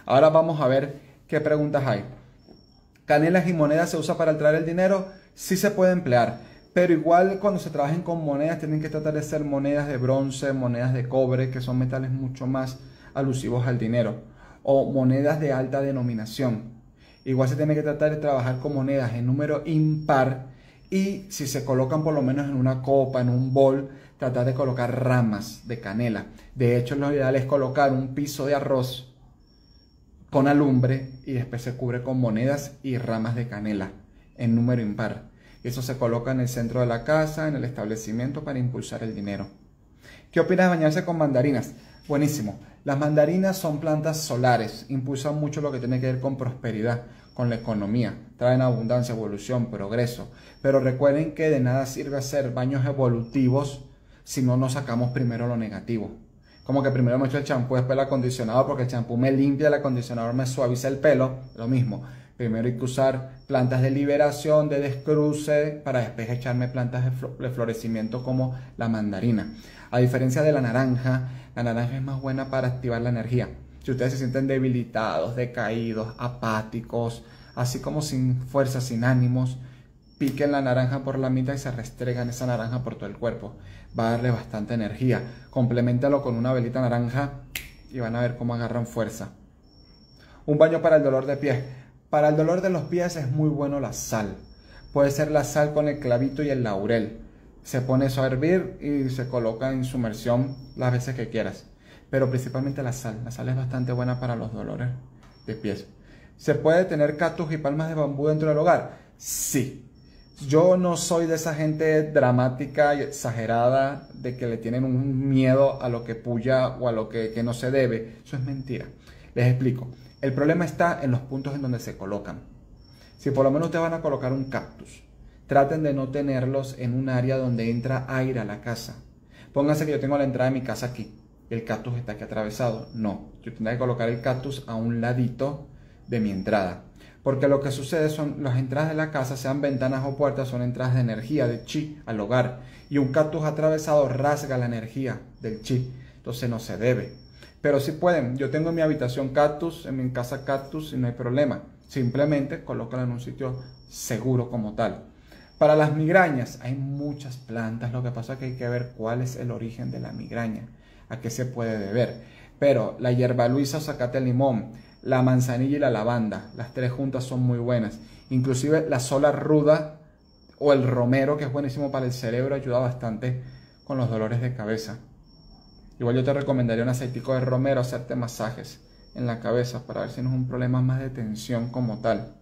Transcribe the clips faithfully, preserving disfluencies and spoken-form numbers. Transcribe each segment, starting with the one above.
Ahora vamos a ver qué preguntas hay. ¿Canelas y monedas se usa para traer el dinero? Sí se puede emplear, pero igual cuando se trabajen con monedas tienen que tratar de ser monedas de bronce, monedas de cobre, que son metales mucho más alusivos al dinero, o monedas de alta denominación. Igual se tiene que tratar de trabajar con monedas en número impar, y si se colocan por lo menos en una copa, en un bol, tratar de colocar ramas de canela. De hecho, lo ideal es colocar un piso de arroz con alumbre y después se cubre con monedas y ramas de canela en número impar. Eso se coloca en el centro de la casa, en el establecimiento, para impulsar el dinero. ¿Qué opinas de bañarse con mandarinas? Buenísimo. Las mandarinas son plantas solares, impulsan mucho lo que tiene que ver con prosperidad, con la economía, traen abundancia, evolución, progreso. Pero recuerden que de nada sirve hacer baños evolutivos si no nos sacamos primero lo negativo. Como que primero me echo el champú, después el acondicionador, porque el champú me limpia, el acondicionador me suaviza el pelo, lo mismo. Primero hay que usar plantas de liberación, de descruce, para después echarme plantas de, flo de florecimiento como la mandarina. A diferencia de la naranja, la naranja es más buena para activar la energía. Si ustedes se sienten debilitados, decaídos, apáticos, así como sin fuerza, sin ánimos, piquen la naranja por la mitad y se restregan esa naranja por todo el cuerpo. Va a darle bastante energía. Compleméntalo con una velita naranja y van a ver cómo agarran fuerza. Un baño para el dolor de pies. Para el dolor de los pies es muy bueno la sal. Puede ser la sal con el clavito y el laurel. Se pone eso a hervir y se coloca en sumersión las veces que quieras. Pero principalmente la sal. La sal es bastante buena para los dolores de pies. ¿Se puede tener cactus y palmas de bambú dentro del hogar? Sí. Yo no soy de esa gente dramática y exagerada de que le tienen un miedo a lo que puya o a lo que, que no se debe. Eso es mentira. Les explico. El problema está en los puntos en donde se colocan. Si por lo menos ustedes van a colocar un cactus, traten de no tenerlos en un área donde entra aire a la casa. Pónganse que yo tengo la entrada de mi casa aquí. El cactus está aquí atravesado. No, yo tendré que colocar el cactus a un ladito de mi entrada. Porque lo que sucede son las entradas de la casa, sean ventanas o puertas, son entradas de energía, de chi al hogar. Y un cactus atravesado rasga la energía del chi. Entonces no se debe. Pero si pueden, yo tengo en mi habitación cactus, en mi casa cactus y no hay problema. Simplemente colócalo en un sitio seguro como tal. Para las migrañas hay muchas plantas, lo que pasa es que hay que ver cuál es el origen de la migraña, a qué se puede deber. Pero la hierba luisa o zacate limón, la manzanilla y la lavanda, las tres juntas son muy buenas. Inclusive la sola ruda o el romero, que es buenísimo para el cerebro, ayuda bastante con los dolores de cabeza. Igual yo te recomendaría un aceitico de romero, hacerte masajes en la cabeza para ver si no es un problema más de tensión como tal.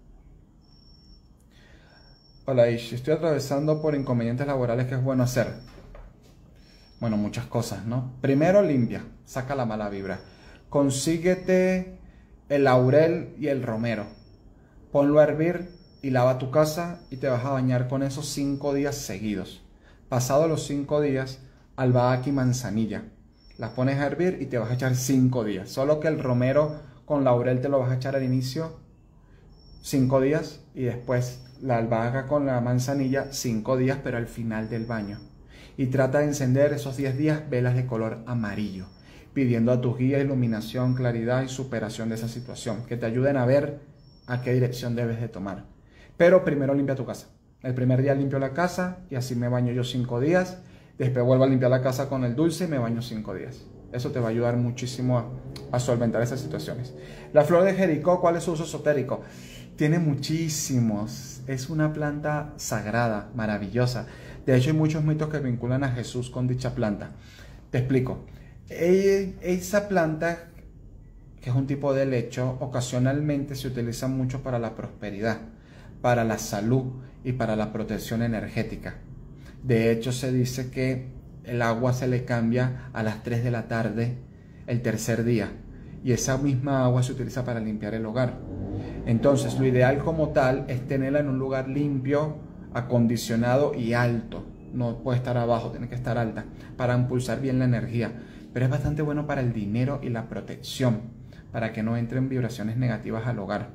Hola Ish, estoy atravesando por inconvenientes laborales, ¿qué es bueno hacer? Bueno, muchas cosas, ¿no? Primero limpia, saca la mala vibra. Consíguete el laurel y el romero. Ponlo a hervir y lava tu casa y te vas a bañar con esos cinco días seguidos. Pasados los cinco días, albahaca y manzanilla. Las pones a hervir y te vas a echar cinco días. Solo que el romero con laurel te lo vas a echar al inicio cinco días y después la albahaca con la manzanilla cinco días, pero al final del baño. Y trata de encender esos diez días velas de color amarillo, pidiendo a tu guía iluminación, claridad y superación de esa situación, que te ayuden a ver a qué dirección debes de tomar. Pero primero limpia tu casa. El primer día limpio la casa y así me baño yo cinco días. Después vuelvo a limpiar la casa con el dulce y me baño cinco días. Eso te va a ayudar muchísimo a, a solventar esas situaciones. La flor de Jericó, ¿cuál es su uso esotérico? Tiene muchísimos. Es una planta sagrada, maravillosa. De hecho, hay muchos mitos que vinculan a Jesús con dicha planta. Te explico. Esa planta, que es un tipo de helecho, ocasionalmente se utiliza mucho para la prosperidad, para la salud y para la protección energética. De hecho, se dice que el agua se le cambia a las tres de la tarde el tercer día y esa misma agua se utiliza para limpiar el hogar. Entonces, lo ideal como tal es tenerla en un lugar limpio, acondicionado y alto. No puede estar abajo, tiene que estar alta para impulsar bien la energía. Pero es bastante bueno para el dinero y la protección, para que no entren vibraciones negativas al hogar.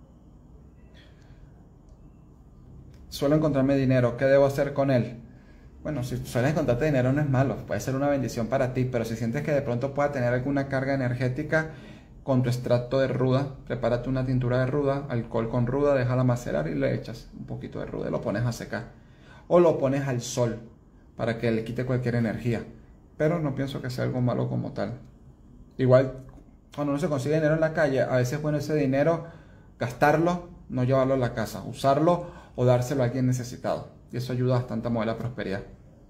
Suelo encontrarme dinero, ¿qué debo hacer con él? Bueno, si sueles encontrarte dinero no es malo, puede ser una bendición para ti, pero si sientes que de pronto pueda tener alguna carga energética, con tu extracto de ruda, prepárate una tintura de ruda, alcohol con ruda, déjala macerar y le echas un poquito de ruda y lo pones a secar. O lo pones al sol para que le quite cualquier energía. Pero no pienso que sea algo malo como tal. Igual, cuando uno se consigue dinero en la calle, a veces es bueno ese dinero gastarlo, no llevarlo a la casa, usarlo o dárselo a alguien necesitado. Y eso ayuda bastante a mover la prosperidad.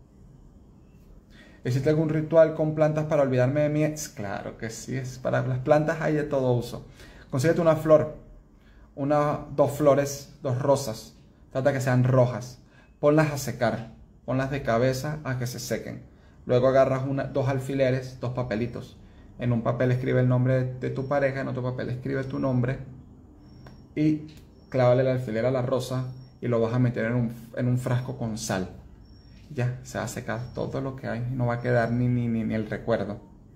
¿Existe algún ritual con plantas para olvidarme de mi ex? Claro que sí, es para las plantas hay de todo uso. Consíguete una flor, una, dos flores, dos rosas, trata que sean rojas, ponlas a secar, ponlas de cabeza a que se sequen. Luego agarras una, dos alfileres, dos papelitos. En un papel escribe el nombre de, de tu pareja, en otro papel escribe tu nombre y clávale el alfiler a la rosa y lo vas a meter en un, en un frasco con sal. Ya, se va a secar todo lo que hay, no va a quedar ni, ni, ni, ni el recuerdo.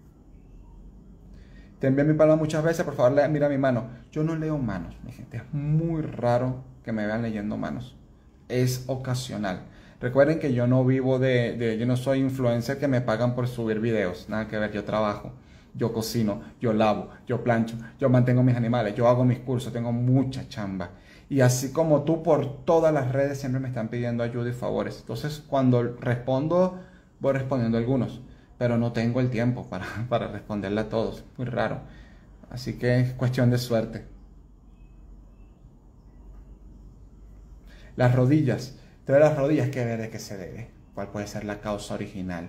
Te envié mi palabra muchas veces, por favor lea, mira mi mano. Yo no leo manos, mi gente, es muy raro que me vean leyendo manos. Es ocasional. Recuerden que yo no vivo de, de, yo no soy influencer que me pagan por subir videos, nada que ver, yo trabajo, yo cocino, yo lavo, yo plancho, yo mantengo mis animales, yo hago mis cursos, tengo mucha chamba. Y así como tú, por todas las redes siempre me están pidiendo ayuda y favores. Entonces, cuando respondo, voy respondiendo a algunos. Pero no tengo el tiempo para, para responderle a todos. Muy raro. Así que es cuestión de suerte. Las rodillas. Te las rodillas, ¿qué ver de qué se debe? ¿Cuál puede ser la causa original?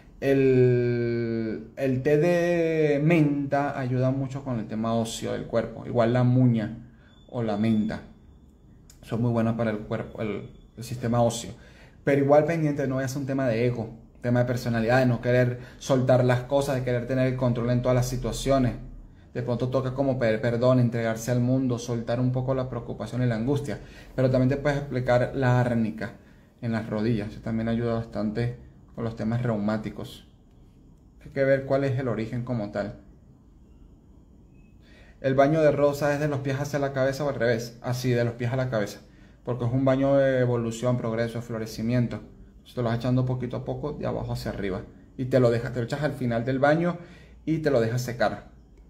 El, el té de menta ayuda mucho con el tema óseo del cuerpo. Igual la muña o la menta. Son muy buenas para el cuerpo, el, el sistema óseo. Pero igual pendiente, no es un tema de ego, tema de personalidad, de no querer soltar las cosas, de querer tener el control en todas las situaciones. De pronto toca como pedir perdón, entregarse al mundo, soltar un poco la preocupación y la angustia. Pero también te puedes explicar la árnica en las rodillas. Eso también ayuda bastante con los temas reumáticos. Hay que ver cuál es el origen como tal. El baño de rosa es de los pies hacia la cabeza o al revés, así de los pies a la cabeza, porque es un baño de evolución, progreso, de florecimiento. Entonces te lo vas echando poquito a poco de abajo hacia arriba y te lo dejas, te lo echas al final del baño y te lo dejas secar.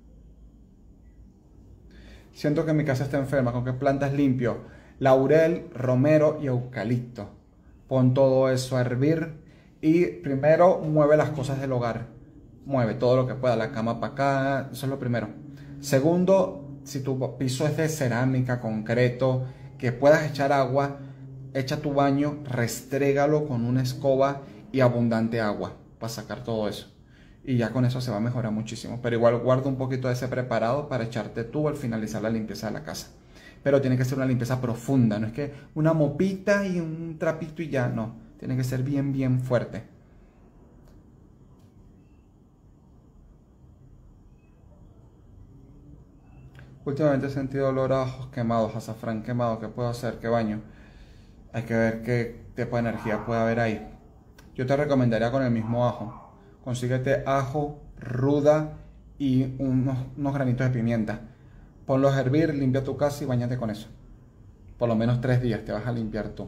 Siento que mi casa está enferma. ¿Con qué plantas limpio? Laurel, romero y eucalipto. Pon todo eso a hervir y primero mueve las cosas del hogar. Mueve todo lo que pueda, la cama para acá, eso es lo primero. Segundo, si tu piso es de cerámica, concreto, que puedas echar agua, echa tu baño, restrégalo con una escoba y abundante agua para sacar todo eso. Y ya con eso se va a mejorar muchísimo. Pero igual guarda un poquito de ese preparado para echarte tú al finalizar la limpieza de la casa. Pero tiene que ser una limpieza profunda, no es que una mopita y un trapito y ya, no. Tiene que ser bien, bien fuerte. Últimamente he sentido olor a ajos quemados, azafrán quemado. ¿Qué puedo hacer? ¿Qué baño? Hay que ver qué tipo de energía puede haber ahí. Yo te recomendaría con el mismo ajo. Consíguete ajo, ruda y unos, unos granitos de pimienta. Ponlos a hervir, limpia tu casa y bañate con eso. Por lo menos tres días te vas a limpiar tú.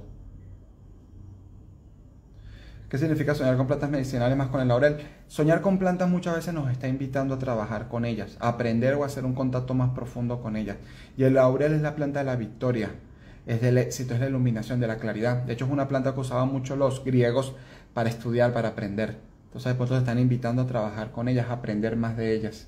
¿Qué significa soñar con plantas medicinales más con el laurel? Soñar con plantas muchas veces nos está invitando a trabajar con ellas, a aprender o a hacer un contacto más profundo con ellas. Y el laurel es la planta de la victoria, es del éxito, es la iluminación, de la claridad. De hecho es una planta que usaban mucho los griegos para estudiar, para aprender. Entonces por eso te están invitando a trabajar con ellas, a aprender más de ellas.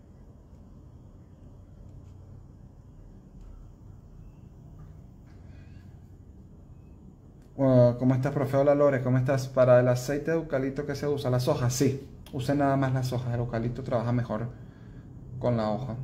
Uh, ¿Cómo estás, profe? Hola, Lore, ¿cómo estás? Para el aceite de eucalipto que se usa, las hojas, sí. Use nada más las hojas, el eucalipto trabaja mejor con la hoja.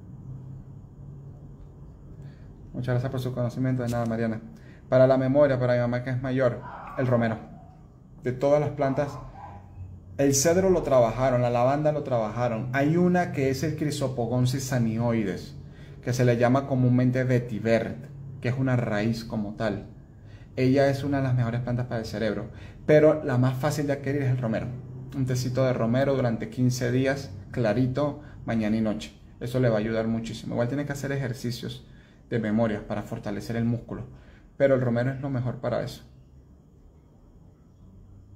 Muchas gracias por su conocimiento. De nada, Mariana. Para la memoria, para mi mamá que es mayor, el romero. De todas las plantas, el cedro lo trabajaron, la lavanda lo trabajaron. Hay una que es el Chrysopogonsis sanioides, que se le llama comúnmente vetiver, que es una raíz como tal. Ella es una de las mejores plantas para el cerebro, pero la más fácil de adquirir es el romero. Un tecito de romero durante quince días, clarito, mañana y noche. Eso le va a ayudar muchísimo. Igual tiene que hacer ejercicios de memoria para fortalecer el músculo, pero el romero es lo mejor para eso.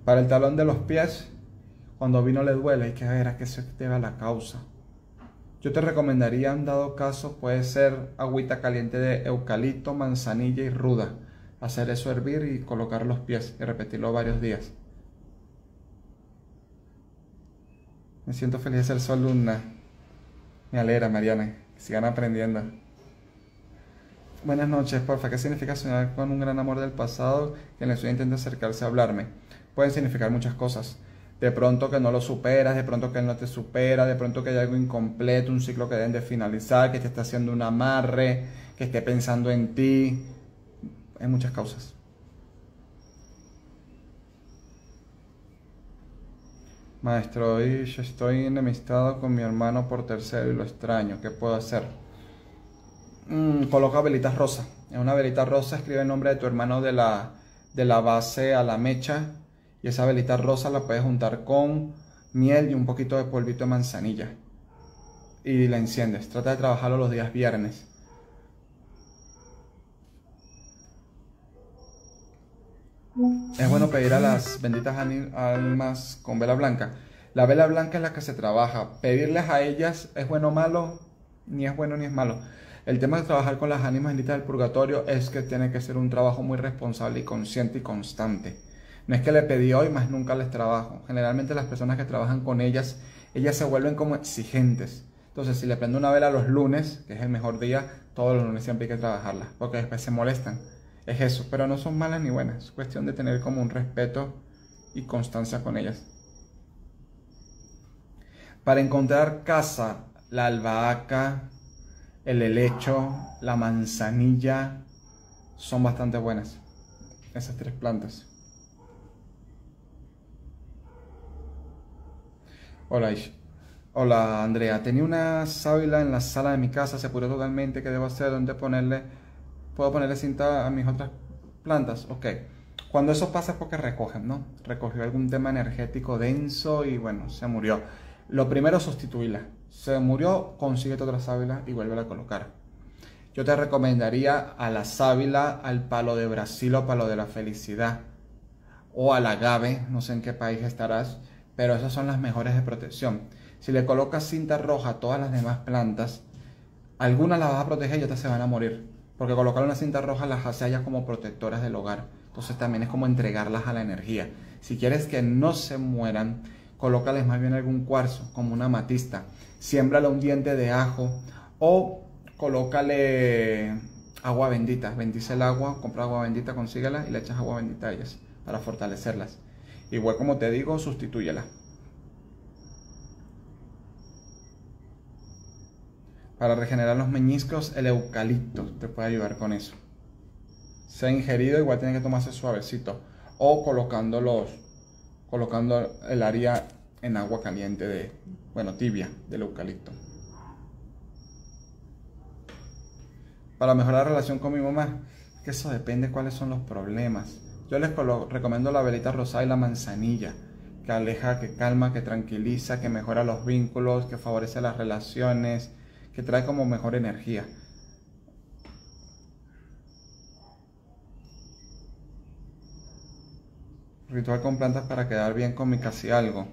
Para el talón de los pies, cuando vino le duele, hay que ver a qué se debe la causa. Yo te recomendaría, en dado caso, puede ser agüita caliente de eucalipto, manzanilla y ruda. Hacer eso hervir y colocar los pies y repetirlo varios días. Me siento feliz de ser su alumna. Me alegra, Mariana. Que sigan aprendiendo. Buenas noches, porfa. ¿Qué significa soñar con un gran amor del pasado que en el sueño intenta acercarse a hablarme? Pueden significar muchas cosas. De pronto que no lo superas, de pronto que él no te supera, de pronto que hay algo incompleto, un ciclo que deben de finalizar, que te está haciendo un amarre, que esté pensando en ti. Hay muchas causas. Maestro, hoy yo estoy enemistado con mi hermano por tercero y lo extraño. ¿Qué puedo hacer? Mm, coloca velitas rosa. En una velita rosa escribe el nombre de tu hermano de la, de la base a la mecha. Y esa velita rosa la puedes juntar con miel y un poquito de polvito de manzanilla. Y la enciendes. Trata de trabajarlo los días viernes. Es bueno pedir a las benditas almas con vela blanca. La vela blanca es la que se trabaja. Pedirles a ellas es bueno o malo, ni es bueno ni es malo. El tema de trabajar con las ánimas benditas del purgatorio es que tiene que ser un trabajo muy responsable y consciente y constante. No es que le pedí hoy, más nunca les trabajo. Generalmente las personas que trabajan con ellas, ellas se vuelven como exigentes. Entonces, si le prendo una vela los lunes, que es el mejor día, todos los lunes siempre hay que trabajarla, porque después se molestan. Es eso, pero no son malas ni buenas. Es cuestión de tener como un respeto y constancia con ellas. Para encontrar casa, la albahaca, el helecho, la manzanilla, son bastante buenas. Esas tres plantas. Hola, Ish. Hola, Andrea. Tenía una sábila en la sala de mi casa, se pudrió totalmente. ¿Qué debo hacer? ¿Dónde ponerle? ¿Puedo ponerle cinta a mis otras plantas? Ok. Cuando eso pasa es porque recogen, ¿no? Recogió algún tema energético denso y bueno, se murió. Lo primero es sustituirla. Se murió, consíguete otra sábila y vuélvela a colocar. Yo te recomendaría a la sábila, al palo de Brasil o palo de la felicidad. O al agave, no sé en qué país estarás, pero esas son las mejores de protección. Si le colocas cinta roja a todas las demás plantas, algunas las vas a proteger y otras se van a morir. Porque colocar una cinta roja las hace a ellas como protectoras del hogar. Entonces también es como entregarlas a la energía. Si quieres que no se mueran, colócales más bien algún cuarzo, como una amatista. Siémbrale un diente de ajo o colócale agua bendita. Bendice el agua, compra agua bendita, consíguela y le echas agua bendita a ellas para fortalecerlas. Igual como te digo, sustitúyela. Para regenerar los meñiscos, el eucalipto te puede ayudar con eso. Sea ingerido, igual tiene que tomarse suavecito. O colocándolos, colocando el área en agua caliente, de, bueno, tibia, del eucalipto. Para mejorar la relación con mi mamá, que eso depende de cuáles son los problemas. Yo les recomiendo la velita rosada y la manzanilla, que aleja, que calma, que tranquiliza, que mejora los vínculos, que favorece las relaciones, que trae como mejor energía. Ritual con plantas para quedar bien con mi casi algo.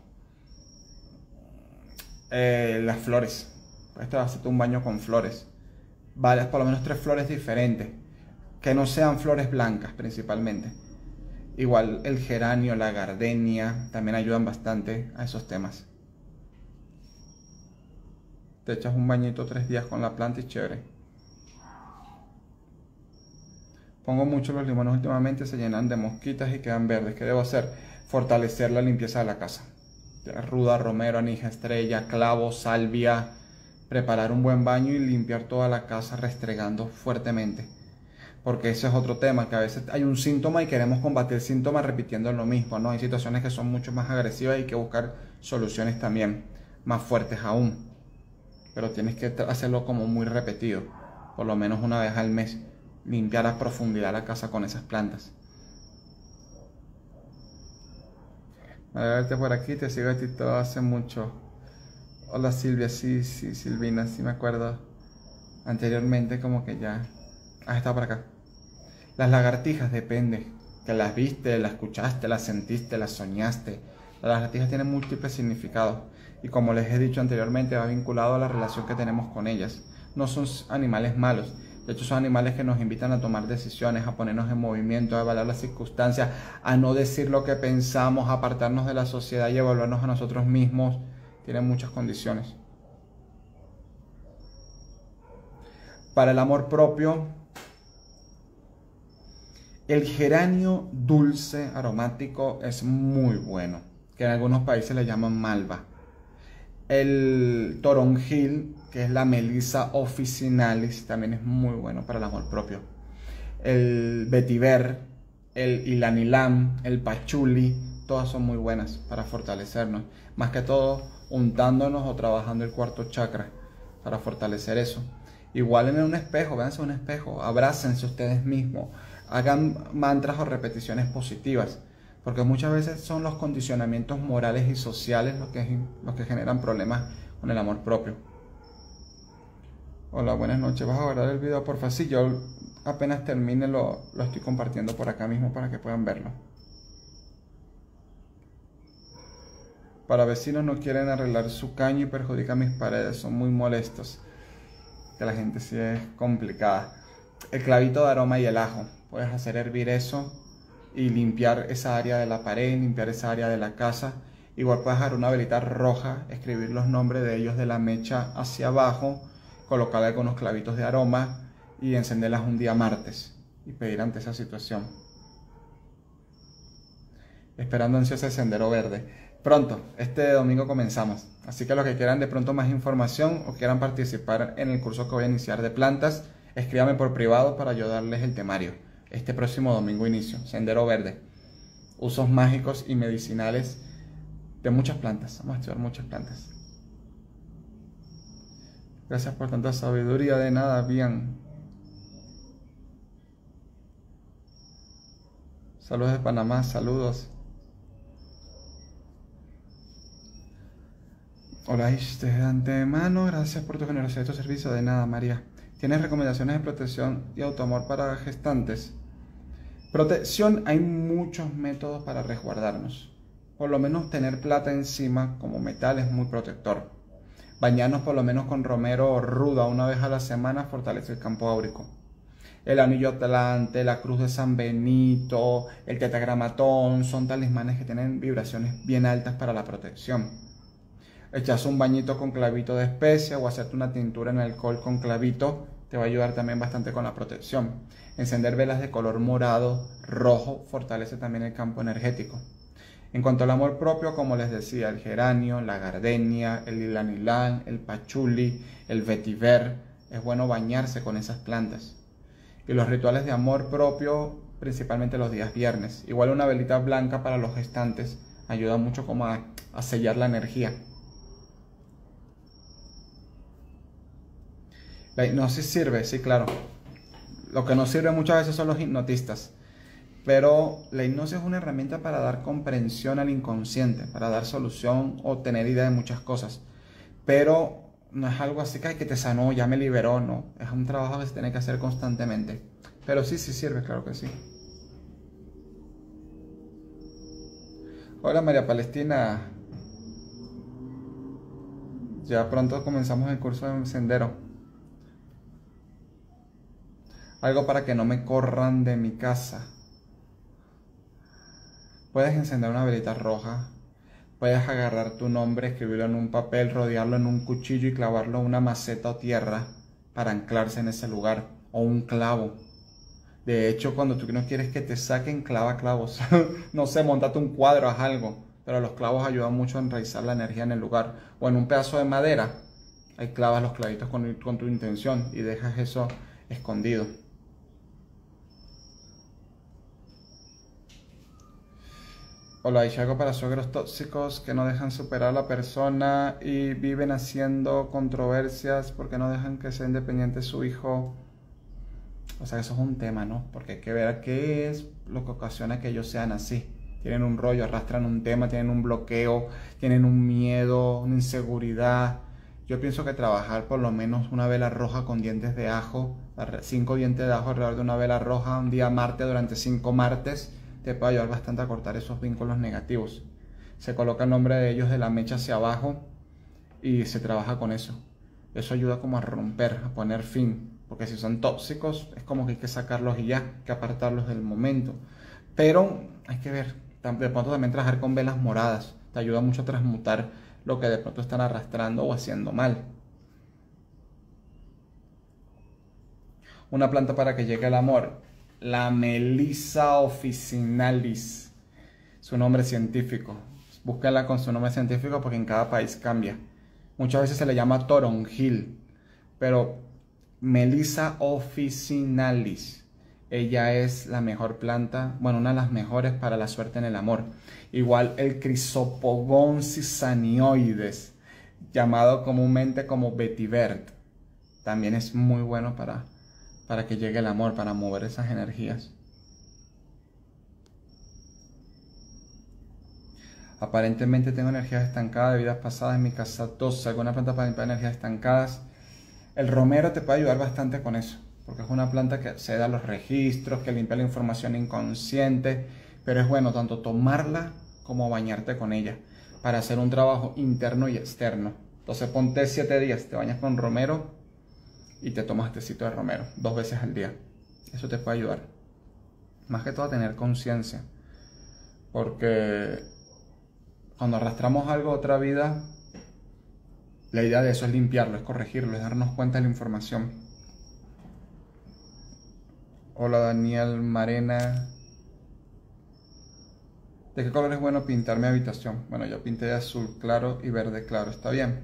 Eh, las flores. Esto va a hacerte un baño con flores. Varias, por lo menos tres flores diferentes. Que no sean flores blancas principalmente. Igual el geranio, la gardenia, también ayudan bastante a esos temas. Te echas un bañito tres días con la planta y chévere. Pongo mucho los limones últimamente, se llenan de mosquitas y quedan verdes. ¿Qué debo hacer? Fortalecer la limpieza de la casa. Ruda, romero, anija, estrella, clavo, salvia. Preparar un buen baño y limpiar toda la casa restregando fuertemente. Porque ese es otro tema, que a veces hay un síntoma y queremos combatir el síntoma repitiendo lo mismo, ¿no? Hay situaciones que son mucho más agresivas y hay que buscar soluciones también más fuertes aún. Pero tienes que hacerlo como muy repetido, por lo menos una vez al mes. Limpiar a profundidad la casa con esas plantas. A verte por aquí, te sigo a ti todo hace mucho. Hola Silvia, sí, sí, Silvina, sí me acuerdo. Anteriormente como que ya has estado por acá. Las lagartijas, depende. que las viste, las escuchaste, las sentiste, las soñaste. Las lagartijas tienen múltiples significados y como les he dicho anteriormente va vinculado a la relación que tenemos con ellas. No son animales malos, de hecho son animales que nos invitan a tomar decisiones, a ponernos en movimiento, a evaluar las circunstancias, a no decir lo que pensamos, a apartarnos de la sociedad y evaluarnos a nosotros mismos. Tienen muchas condiciones. Para el amor propio, el geranio dulce aromático es muy bueno, que en algunos países le llaman malva. El toronjil, que es la melisa officinalis, también es muy bueno para el amor propio. El vetiver, el ylang-ylang, el pachuli, todas son muy buenas para fortalecernos. Más que todo, untándonos o trabajando el cuarto chakra para fortalecer eso. Igual en un espejo, véanse un espejo, abrácense ustedes mismos, hagan mantras o repeticiones positivas. Porque muchas veces son los condicionamientos morales y sociales los que, los que generan problemas con el amor propio. Hola, buenas noches. ¿Vas a guardar el video, porfa? Sí, yo apenas termine lo, lo estoy compartiendo por acá mismo para que puedan verlo. Para vecinos no quieren arreglar su caño y perjudican mis paredes. Son muy molestos. Que la gente sí es complicada. El clavito de aroma y el ajo. Puedes hacer hervir eso y limpiar esa área de la pared, limpiar esa área de la casa. Igual puedes agarrar una velita roja, escribir los nombres de ellos de la mecha hacia abajo, colocarle con unos clavitos de aroma y encenderlas un día martes y pedir ante esa situación. Esperando ansioso el sendero verde. Pronto, este domingo comenzamos, así que los que quieran de pronto más información o quieran participar en el curso que voy a iniciar de plantas, escríbame por privado para yo darles el temario. Este próximo domingo inicio, Sendero Verde, usos mágicos y medicinales de muchas plantas. Vamos a estudiar muchas plantas. Gracias por tanta sabiduría. De nada, bien. Saludos de Panamá, saludos. Hola, de antemano, gracias por tu generosidad y tu servicio. De nada, María. ¿Tienes recomendaciones de protección y autoamor para gestantes? Protección, hay muchos métodos para resguardarnos. Por lo menos tener plata encima como metal es muy protector. Bañarnos por lo menos con romero ruda una vez a la semana fortalece el campo áurico. El anillo atlante, la cruz de San Benito, el tetragramatón son talismanes que tienen vibraciones bien altas para la protección. Echarse un bañito con clavito de especia o hacerte una tintura en alcohol con clavito te va a ayudar también bastante con la protección. Encender velas de color morado, rojo, fortalece también el campo energético. En cuanto al amor propio, como les decía, el geranio, la gardenia, el ylang-ylang, el pachuli, el vetiver, es bueno bañarse con esas plantas. Y los rituales de amor propio, principalmente los días viernes. Igual una velita blanca para los gestantes ayuda mucho como a, a sellar la energía. La hipnosis sirve, sí, claro. Lo que no sirve muchas veces son los hipnotistas. Pero la hipnosis es una herramienta para dar comprensión al inconsciente, para dar solución o tener idea de muchas cosas. Pero no es algo así que, ay, que te sanó, ya me liberó, no. Es un trabajo que se tiene que hacer constantemente. Pero sí, sí sirve, claro que sí. Hola María Palestina. Ya pronto comenzamos el curso de sendero. Algo para que no me corran de mi casa. Puedes encender una velita roja. Puedes agarrar tu nombre, escribirlo en un papel, rodearlo en un cuchillo y clavarlo en una maceta o tierra para anclarse en ese lugar. O un clavo. De hecho, cuando tú no quieres que te saquen, clava clavos. No sé, montate un cuadro, haz algo. Pero los clavos ayudan mucho a enraizar la energía en el lugar. O en un pedazo de madera. Ahí clavas los clavitos con, con tu intención y dejas eso escondido. Hola, hay algo para suegros tóxicos que no dejan superar a la persona y viven haciendo controversias porque no dejan que sea independiente su hijo. O sea, eso es un tema, ¿no? Porque hay que ver qué es lo que ocasiona que ellos sean así. Tienen un rollo, arrastran un tema, tienen un bloqueo, tienen un miedo, una inseguridad. Yo pienso que trabajar por lo menos una vela roja con dientes de ajo, cinco dientes de ajo alrededor de una vela roja, un día martes durante cinco martes, te puede ayudar bastante a cortar esos vínculos negativos. Se coloca el nombre de ellos de la mecha hacia abajo y se trabaja con eso. Eso ayuda como a romper, a poner fin, porque si son tóxicos es como que hay que sacarlos y ya, hay que apartarlos del momento. Pero hay que ver, de pronto también trabajar con velas moradas, te ayuda mucho a transmutar lo que de pronto están arrastrando o haciendo mal. Una planta para que llegue el amor, la Melissa officinalis, su nombre científico. Búsquenla con su nombre científico porque en cada país cambia. Muchas veces se le llama toronjil, pero Melissa officinalis, ella es la mejor planta, bueno, una de las mejores para la suerte en el amor. Igual el Chrysopogon cisanioides, llamado comúnmente como vetiver, también es muy bueno para, para que llegue el amor, para mover esas energías. Aparentemente tengo energías estancadas de vidas pasadas en mi casa doce. ¿Alguna planta para limpiar energías estancadas? El romero te puede ayudar bastante con eso, porque es una planta que accede a los registros, que limpia la información inconsciente, pero es bueno tanto tomarla como bañarte con ella para hacer un trabajo interno y externo. Entonces ponte siete días, te bañas con romero y te tomas tecito de romero dos veces al día. Eso te puede ayudar. Más que todo a tener conciencia, porque cuando arrastramos algo a otra vida, la idea de eso es limpiarlo, es corregirlo, es darnos cuenta de la información. Hola Daniel Marena. ¿De qué color es bueno pintar mi habitación? Bueno, yo pinté de azul claro y verde claro, está bien.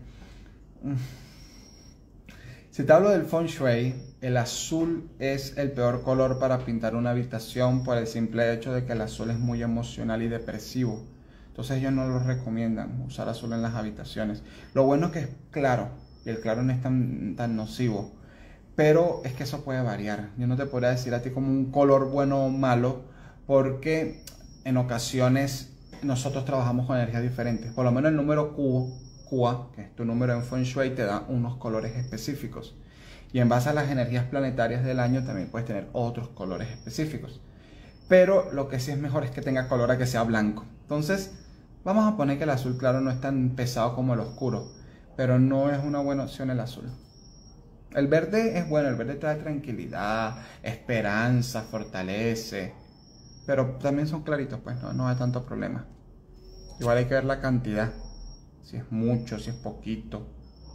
Si te hablo del Feng Shui, el azul es el peor color para pintar una habitación por el simple hecho de que el azul es muy emocional y depresivo. Entonces ellos no lo recomiendan usar azul en las habitaciones. Lo bueno es que es claro, y el claro no es tan, tan nocivo, pero es que eso puede variar. Yo no te podría decir a ti como un color bueno o malo, porque en ocasiones nosotros trabajamos con energías diferentes. Por lo menos el número Q, Q A, que es tu número en Feng Shui, te da unos colores específicos. Y en base a las energías planetarias del año también puedes tener otros colores específicos. Pero lo que sí es mejor es que tenga color a que sea blanco. Entonces, vamos a poner que el azul claro no es tan pesado como el oscuro, pero no es una buena opción el azul. El verde es bueno, el verde trae tranquilidad, esperanza, fortalece, pero también son claritos, pues no, no hay tanto problema. Igual hay que ver la cantidad, si es mucho, si es poquito.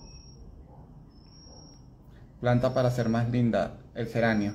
Planta para ser más linda, el geranio.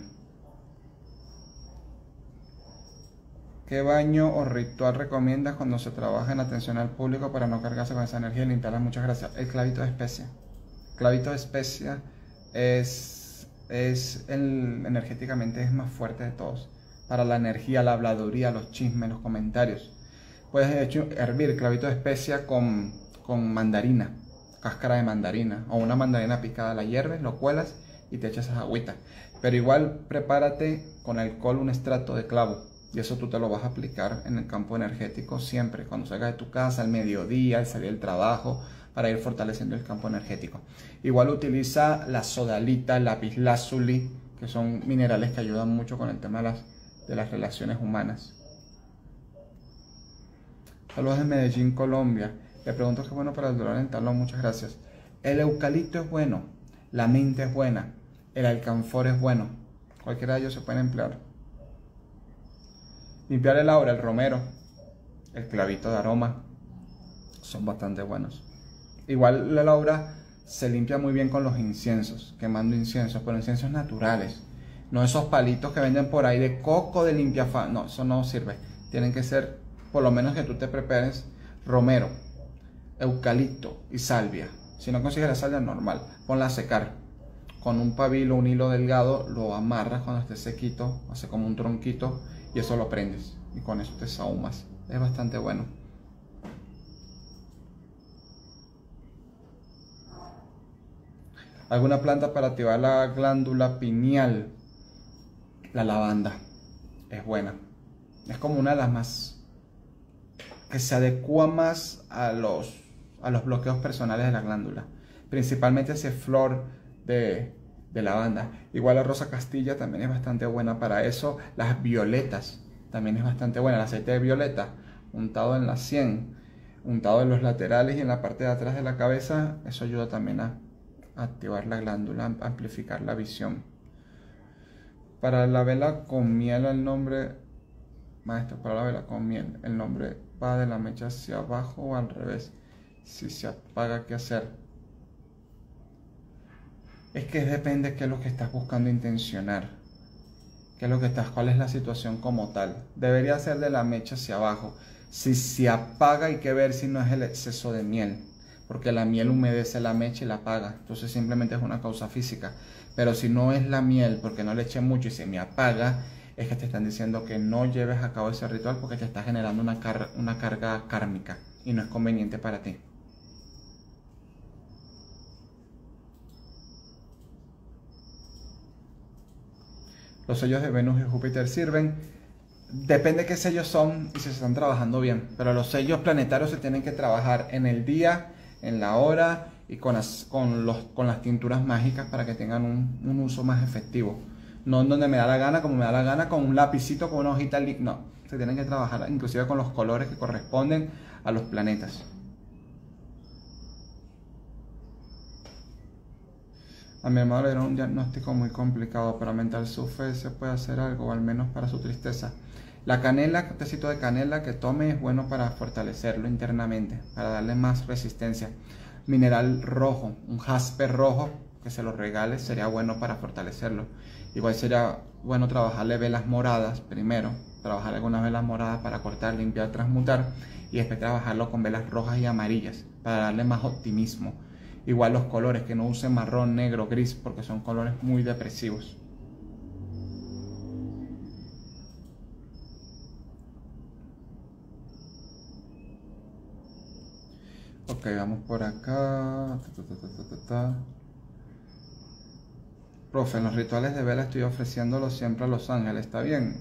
¿Qué baño o ritual recomiendas cuando se trabaja en atención al público para no cargarse con esa energía y limpiarla? Muchas gracias. El clavito de especia. Clavito de especia es, es el, energéticamente es más fuerte de todos. Para la energía, la habladuría, los chismes, los comentarios. Puedes de hecho hervir clavito de especia con, con mandarina, cáscara de mandarina o una mandarina picada, la hierves, lo cuelas y te echas esa agüita. Pero igual prepárate con alcohol un extracto de clavo. Y eso tú te lo vas a aplicar en el campo energético siempre, cuando salgas de tu casa, al mediodía, al salir del trabajo, para ir fortaleciendo el campo energético. Igual utiliza la sodalita, el lapislázuli, que son minerales que ayudan mucho con el tema de las, de las relaciones humanas. Saludos de Medellín, Colombia. Le pregunto qué es bueno para el dolor en el talón, muchas gracias. El eucalipto es bueno, la menta es buena, el alcanfor es bueno. Cualquiera de ellos se pueden emplear. Limpiar el aura, el romero, el clavito de aroma, son bastante buenos. Igual el aura se limpia muy bien con los inciensos, quemando inciensos, pero inciensos naturales. No esos palitos que venden por ahí de coco de limpiafán, no, eso no sirve. Tienen que ser, por lo menos que tú te prepares, romero, eucalipto y salvia. Si no consigues la salvia, normal, ponla a secar. Con un pabilo, un hilo delgado, lo amarras cuando esté sequito, hace como un tronquito, y eso lo prendes y con eso te sahumas. Es bastante bueno. ¿Alguna planta para activar la glándula pineal? La lavanda es buena. Es como una de las más que se adecua más a los, a los bloqueos personales de la glándula. Principalmente ese flor de... de lavanda. Igual la rosa castilla también es bastante buena para eso. Las violetas también es bastante buena. El aceite de violeta, untado en la sien, untado en los laterales y en la parte de atrás de la cabeza, eso ayuda también a activar la glándula, a amplificar la visión. Para la vela con miel, el nombre, maestro, para la vela con miel, el nombre va de la mecha hacia abajo o al revés. Si se apaga, ¿qué hacer? Es que depende de qué es lo que estás buscando intencionar. ¿Qué es lo que estás? ¿Cuál es la situación como tal? Debería ser de la mecha hacia abajo. Si se apaga, hay que ver si no es el exceso de miel, porque la miel humedece la mecha y la apaga. Entonces simplemente es una causa física. Pero si no es la miel, porque no le eché mucho y se me apaga, es que te están diciendo que no lleves a cabo ese ritual porque te está generando una, car una carga kármica y no es conveniente para ti. Los sellos de Venus y Júpiter sirven. Depende de qué sellos son y si se están trabajando bien. Pero los sellos planetarios se tienen que trabajar en el día, en la hora y con las, con los, con las tinturas mágicas para que tengan un, un uso más efectivo. No en donde me da la gana, como me da la gana, con un lapicito, con una hojita. No, se tienen que trabajar inclusive con los colores que corresponden a los planetas. A mi hermano le dieron un diagnóstico muy complicado. Para aumentar su fe se puede hacer algo, o al menos para su tristeza. La canela, un tecito de canela que tome es bueno para fortalecerlo internamente, para darle más resistencia. Mineral rojo, un jaspe rojo, que se lo regale, sería bueno para fortalecerlo. Igual sería bueno trabajarle velas moradas primero, trabajar algunas velas moradas para cortar, limpiar, transmutar, y después trabajarlo con velas rojas y amarillas, para darle más optimismo. Igual los colores, que no use marrón, negro, gris, porque son colores muy depresivos. Ok, vamos por acá. Ta, ta, ta, ta, ta, ta. Profe, en los rituales de vela estoy ofreciéndolo siempre a los ángeles, ¿está bien?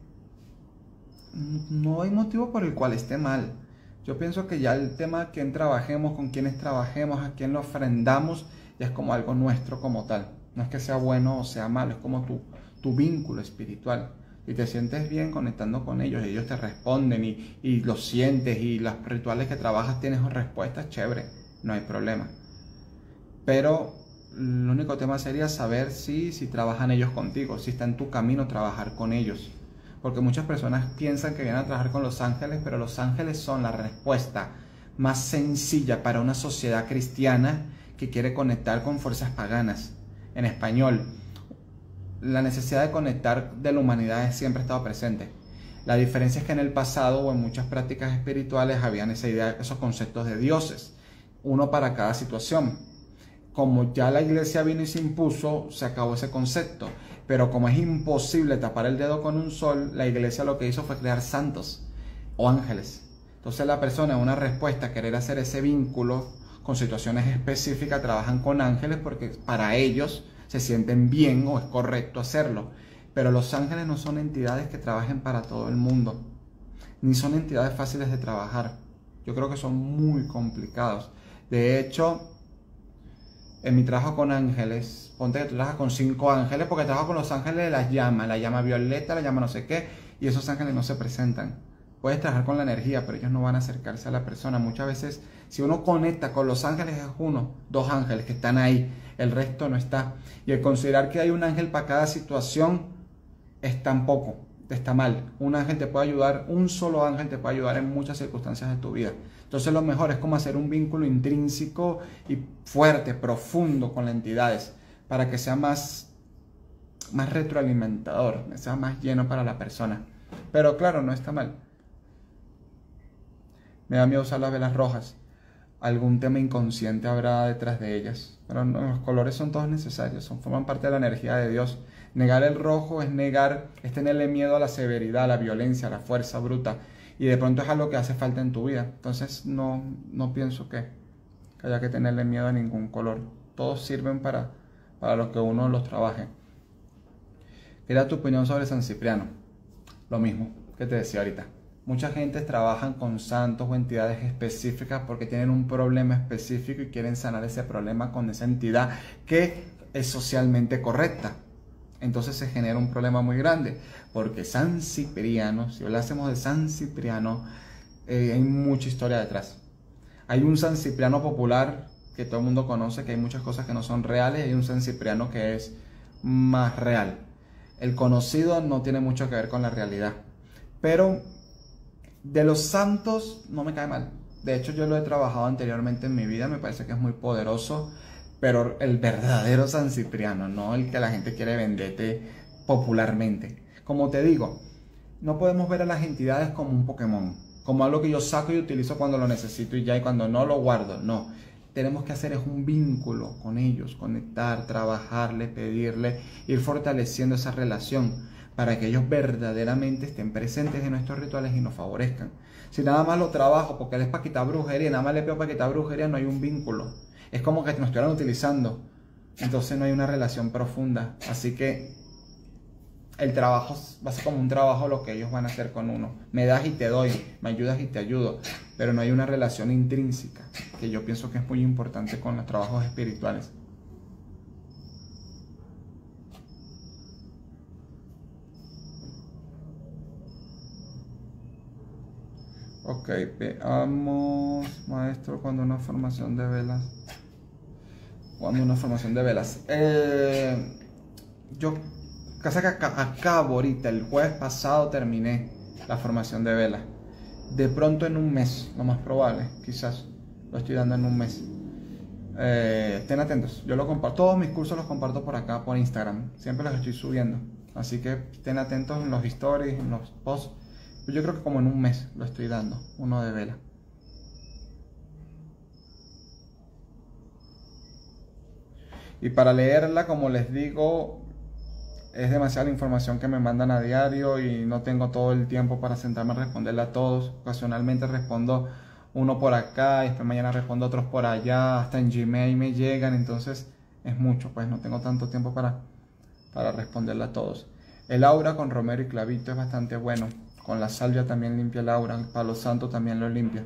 No hay motivo por el cual esté mal. Yo pienso que ya el tema de quién trabajemos, con quiénes trabajemos, a quién lo ofrendamos, ya es como algo nuestro como tal. No es que sea bueno o sea malo, es como tu, tu vínculo espiritual. Y te sientes bien conectando con ellos, y ellos te responden y, y lo sientes, y los rituales que trabajas tienes respuestas, chévere, no hay problema. Pero el único tema sería saber si, si trabajan ellos contigo, si está en tu camino trabajar con ellos. Porque muchas personas piensan que vienen a trabajar con los ángeles, pero los ángeles son la respuesta más sencilla para una sociedad cristiana que quiere conectar con fuerzas paganas. En español, la necesidad de conectar de la humanidad siempre ha estado presente. La diferencia es que en el pasado o en muchas prácticas espirituales habían esa idea, esos conceptos de dioses, uno para cada situación. Como ya la iglesia vino y se impuso, se acabó ese concepto. Pero como es imposible tapar el dedo con un sol, la iglesia lo que hizo fue crear santos o ángeles. Entonces la persona, en una respuesta a querer hacer ese vínculo con situaciones específicas, trabajan con ángeles porque para ellos se sienten bien o es correcto hacerlo. Pero los ángeles no son entidades que trabajen para todo el mundo, ni son entidades fáciles de trabajar. Yo creo que son muy complicados. De hecho, en mi trabajo con ángeles, ponte que tú trabajas con cinco ángeles, porque trabajo con los ángeles de las llamas, la llama violeta, la llama no sé qué, y esos ángeles no se presentan. Puedes trabajar con la energía, pero ellos no van a acercarse a la persona. Muchas veces, si uno conecta con los ángeles, es uno, dos ángeles que están ahí, el resto no está. Y el considerar que hay un ángel para cada situación es tampoco, está mal. Un ángel te puede ayudar, un solo ángel te puede ayudar en muchas circunstancias de tu vida. Entonces lo mejor es como hacer un vínculo intrínseco y fuerte, profundo con las entidades, para que sea más, más retroalimentador, sea más lleno para la persona. Pero claro, no está mal. Me da miedo usar las velas rojas. Algún tema inconsciente habrá detrás de ellas. Pero no, los colores son todos necesarios, son, forman parte de la energía de Dios. Negar el rojo es negar, es tenerle miedo a la severidad, a la violencia, a la fuerza bruta. Y de pronto es algo que hace falta en tu vida. Entonces no, no pienso que, que haya que tenerle miedo a ningún color. Todos sirven para, para lo que uno los trabaje. ¿Qué era tu opinión sobre San Cipriano? Lo mismo que te decía ahorita. Mucha gente trabajan con santos o entidades específicas porque tienen un problema específico y quieren sanar ese problema con esa entidad que es socialmente correcta. Entonces se genera un problema muy grande, porque San Cipriano, si hablásemos de San Cipriano, eh, hay mucha historia detrás. Hay un San Cipriano popular que todo el mundo conoce, que hay muchas cosas que no son reales, y hay un San Cipriano que es más real. El conocido no tiene mucho que ver con la realidad, pero de los santos no me cae mal. De hecho, yo lo he trabajado anteriormente en mi vida, me parece que es muy poderoso, pero el verdadero San Cipriano, no el que la gente quiere venderte popularmente. Como te digo, no podemos ver a las entidades como un Pokémon, como algo que yo saco y utilizo cuando lo necesito y ya, y cuando no lo guardo. No, tenemos que hacer es un vínculo con ellos, conectar, trabajarle, pedirle, ir fortaleciendo esa relación para que ellos verdaderamente estén presentes en nuestros rituales y nos favorezcan. Si nada más lo trabajo porque él es para quitar brujería, nada más le pido para quitar brujería, no hay un vínculo. Es como que nos estuvieran utilizando, entonces no hay una relación profunda. Así que el trabajo va a ser como un trabajo lo que ellos van a hacer con uno. Me das y te doy, me ayudas y te ayudo, pero no hay una relación intrínseca, que yo pienso que es muy importante con los trabajos espirituales. Ok, veamos, maestro, cuando una formación de velas. Cuando una formación de velas. Eh, yo casi que acabo ahorita, el jueves pasado terminé la formación de velas. De pronto en un mes, lo más probable, quizás lo estoy dando en un mes. Eh, estén atentos, yo lo comparto, todos mis cursos los comparto por acá, por Instagram, siempre los estoy subiendo. Así que estén atentos en los stories, en los posts. Yo creo que como en un mes lo estoy dando, uno de vela. Y para leerla, como les digo, es demasiada información que me mandan a diario y no tengo todo el tiempo para sentarme a responderla a todos. Ocasionalmente respondo uno por acá y después mañana respondo otros por allá, hasta en Gmail me llegan, entonces es mucho, pues no tengo tanto tiempo para, para responderla a todos. El aura con romero y clavito es bastante bueno. Con la salvia también limpia el aura, el palo santo también lo limpia.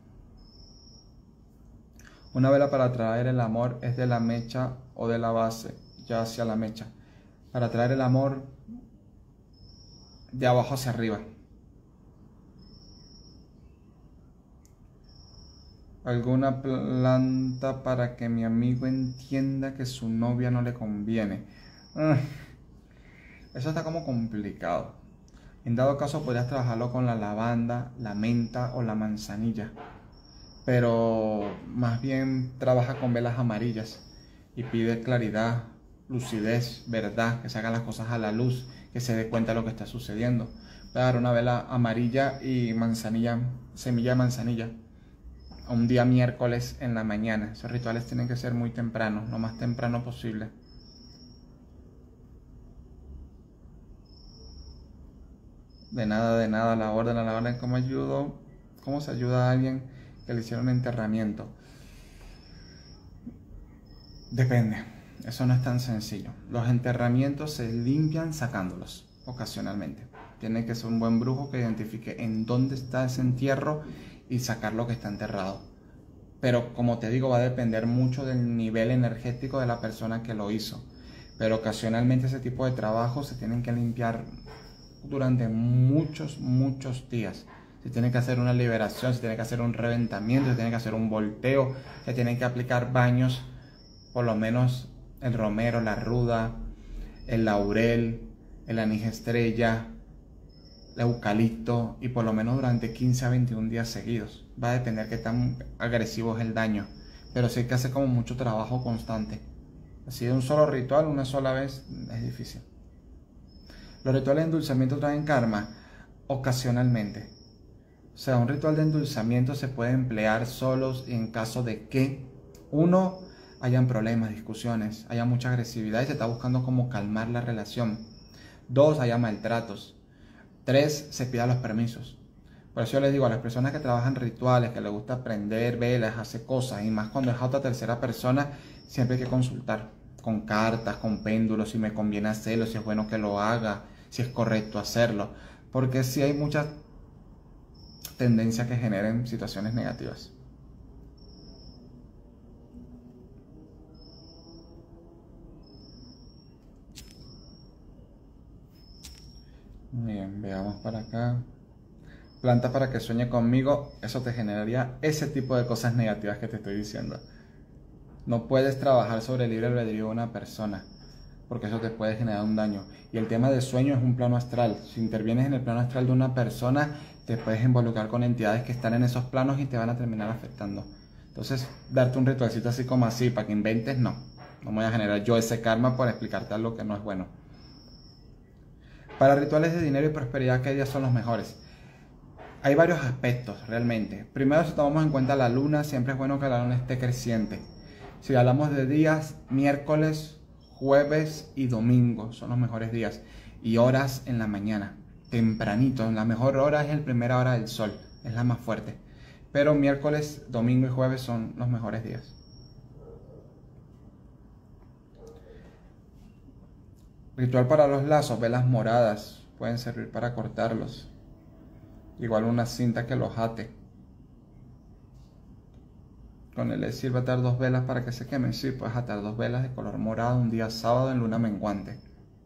Una vela para atraer el amor es de la mecha o de la base, ya hacia la mecha. Para atraer el amor de abajo hacia arriba. Alguna planta para que mi amigo entienda que su novia no le conviene. Eso está como complicado. En dado caso podrías trabajarlo con la lavanda, la menta o la manzanilla. Pero más bien trabaja con velas amarillas y pide claridad, lucidez, verdad, que se hagan las cosas a la luz, que se dé cuenta de lo que está sucediendo. Voy a dar una vela amarilla y manzanilla, semilla de manzanilla, un día miércoles en la mañana. Esos rituales tienen que ser muy temprano, lo más temprano posible. De nada, de nada, la orden, a la orden, ¿cómo ayudo? ¿Cómo se ayuda a alguien que le hicieron un enterramiento? Depende, eso no es tan sencillo. Los enterramientos se limpian sacándolos ocasionalmente. Tiene que ser un buen brujo que identifique en dónde está ese entierro y sacar lo que está enterrado. Pero como te digo, va a depender mucho del nivel energético de la persona que lo hizo. Pero ocasionalmente ese tipo de trabajos se tienen que limpiar durante muchos, muchos días. Se tiene que hacer una liberación, se tiene que hacer un reventamiento, se tiene que hacer un volteo, se tienen que aplicar baños, por lo menos el romero, la ruda, el laurel, el anís estrella, el eucalipto, y por lo menos durante quince a veintiún días seguidos. Va a depender qué tan agresivo es el daño, pero sí hay que hacer como mucho trabajo constante. Así de un solo ritual, una sola vez, es difícil. Los rituales de endulzamiento traen karma ocasionalmente. O sea, un ritual de endulzamiento se puede emplear solos en caso de que, uno, hayan problemas, discusiones, haya mucha agresividad y se está buscando cómo calmar la relación. Dos, haya maltratos. Tres, se pidan los permisos. Por eso yo les digo a las personas que trabajan rituales, que les gusta prender velas, hacer cosas, y más cuando es a otra tercera persona, siempre hay que consultar con cartas, con péndulos, si me conviene hacerlo, si es bueno que lo haga, si es correcto hacerlo, porque sí hay muchas tendencias que generen situaciones negativas. Bien, veamos para acá. Planta para que sueñe conmigo. Eso te generaría ese tipo de cosas negativas que te estoy diciendo. No puedes trabajar sobre el libre albedrío de una persona, porque eso te puede generar un daño. Y el tema del sueño es un plano astral. Si intervienes en el plano astral de una persona, te puedes involucrar con entidades que están en esos planos y te van a terminar afectando. Entonces, darte un ritualcito así como así, para que inventes, no. No me voy a generar yo ese karma por explicarte algo que no es bueno. Para rituales de dinero y prosperidad, ¿qué días son los mejores? Hay varios aspectos realmente. Primero, si tomamos en cuenta la luna, siempre es bueno que la luna esté creciente. Si hablamos de días, miércoles, jueves y domingo son los mejores días. Y horas en la mañana, tempranito. La mejor hora es la primera hora del sol, es la más fuerte. Pero miércoles, domingo y jueves son los mejores días. Ritual para los lazos, velas moradas, pueden servir para cortarlos. Igual una cinta que los ate. Con él le sirve atar dos velas para que se quemen. Sí, puedes atar dos velas de color morado un día sábado en luna menguante.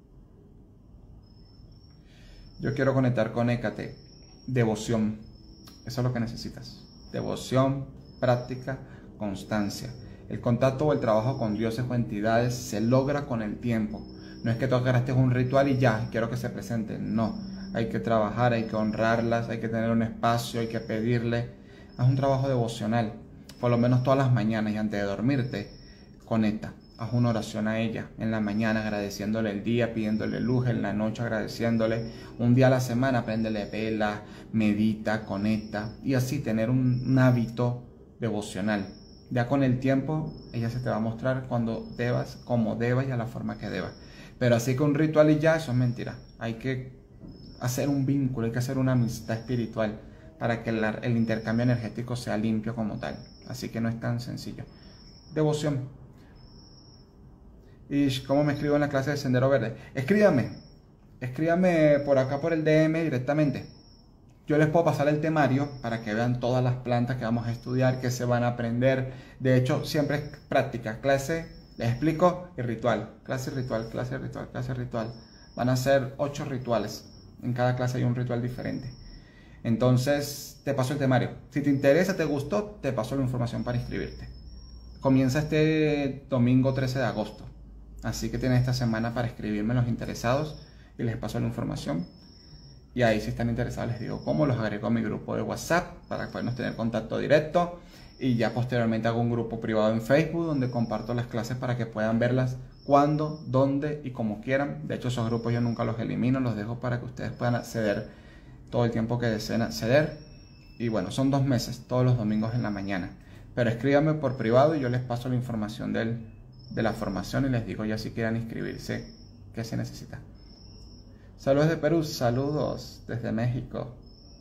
Yo quiero conectar con Hécate. Devoción. Eso es lo que necesitas. Devoción, práctica, constancia. El contacto o el trabajo con dioses o entidades se logra con el tiempo. No es que tú agarraste un ritual y ya, quiero que se presenten. No, hay que trabajar, hay que honrarlas, hay que tener un espacio, hay que pedirle. Haz un trabajo devocional, por lo menos todas las mañanas, y antes de dormirte, conecta. Haz una oración a ella en la mañana, agradeciéndole el día, pidiéndole luz, en la noche agradeciéndole. Un día a la semana, préndele vela, medita, conecta, y así tener un, un hábito devocional. Ya con el tiempo, ella se te va a mostrar cuando debas, como debas y a la forma que debas. Pero así que un ritual y ya, eso es mentira. Hay que hacer un vínculo, hay que hacer una amistad espiritual para que el, el intercambio energético sea limpio como tal. Así que no es tan sencillo. Devoción. ¿Y cómo me escribo en la clase de Sendero Verde? Escríbame. Escríbame por acá por el D M directamente. Yo les puedo pasar el temario para que vean todas las plantas que vamos a estudiar, que se van a aprender. De hecho, siempre es práctica, clase. Les explico y ritual, clase ritual, clase ritual, clase ritual. Van a ser ocho rituales. En cada clase hay un ritual diferente. Entonces, te paso el temario. Si te interesa, te gustó, te paso la información para inscribirte. Comienza este domingo trece de agosto. Así que tienen esta semana para escribirme los interesados y les paso la información. Y ahí, si están interesados, les digo cómo. Los agrego a mi grupo de WhatsApp para podernos tener contacto directo. Y ya posteriormente hago un grupo privado en Facebook donde comparto las clases para que puedan verlas cuando, dónde y como quieran. De hecho, esos grupos yo nunca los elimino, los dejo para que ustedes puedan acceder todo el tiempo que deseen acceder. Y bueno, son dos meses, todos los domingos en la mañana. Pero escríbanme por privado y yo les paso la información del, de la formación y les digo ya si quieren inscribirse, qué se necesita. Saludos de Perú, saludos desde México.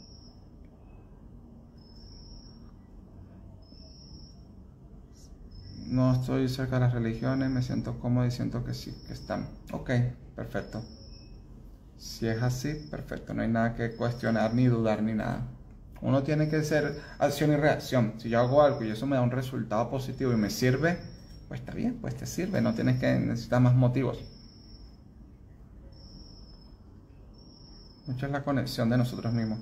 No estoy cerca de las religiones, me siento cómodo y siento que sí, que están. Ok, perfecto. Si es así, perfecto. No hay nada que cuestionar, ni dudar, ni nada. Uno tiene que ser acción y reacción. Si yo hago algo y eso me da un resultado positivo y me sirve, pues está bien, pues te sirve. No tienes que necesitar más motivos. Mucha es la conexión de nosotros mismos.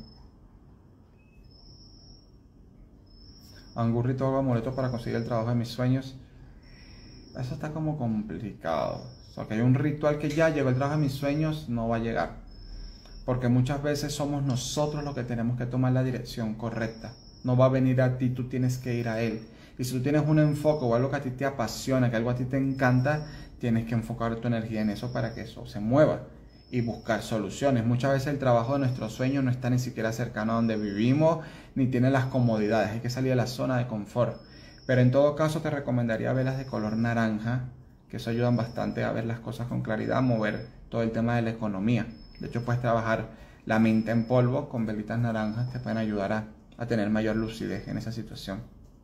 Angurrito o amuleto para conseguir el trabajo de mis sueños. Eso está como complicado. O sea, que hay un ritual que ya llegó el trabajo de mis sueños, no va a llegar. Porque muchas veces somos nosotros los que tenemos que tomar la dirección correcta. No va a venir a ti, tú tienes que ir a él. Y si tú tienes un enfoque o algo que a ti te apasiona, que algo a ti te encanta, tienes que enfocar tu energía en eso para que eso se mueva. Y buscar soluciones. Muchas veces el trabajo de nuestros sueños no está ni siquiera cercano a donde vivimos, ni tiene las comodidades, hay que salir de la zona de confort. Pero en todo caso te recomendaría velas de color naranja, que eso ayudan bastante a ver las cosas con claridad, a mover todo el tema de la economía. De hecho puedes trabajar la mente en polvo con velitas naranjas, te pueden ayudar a, a tener mayor lucidez en esa situación.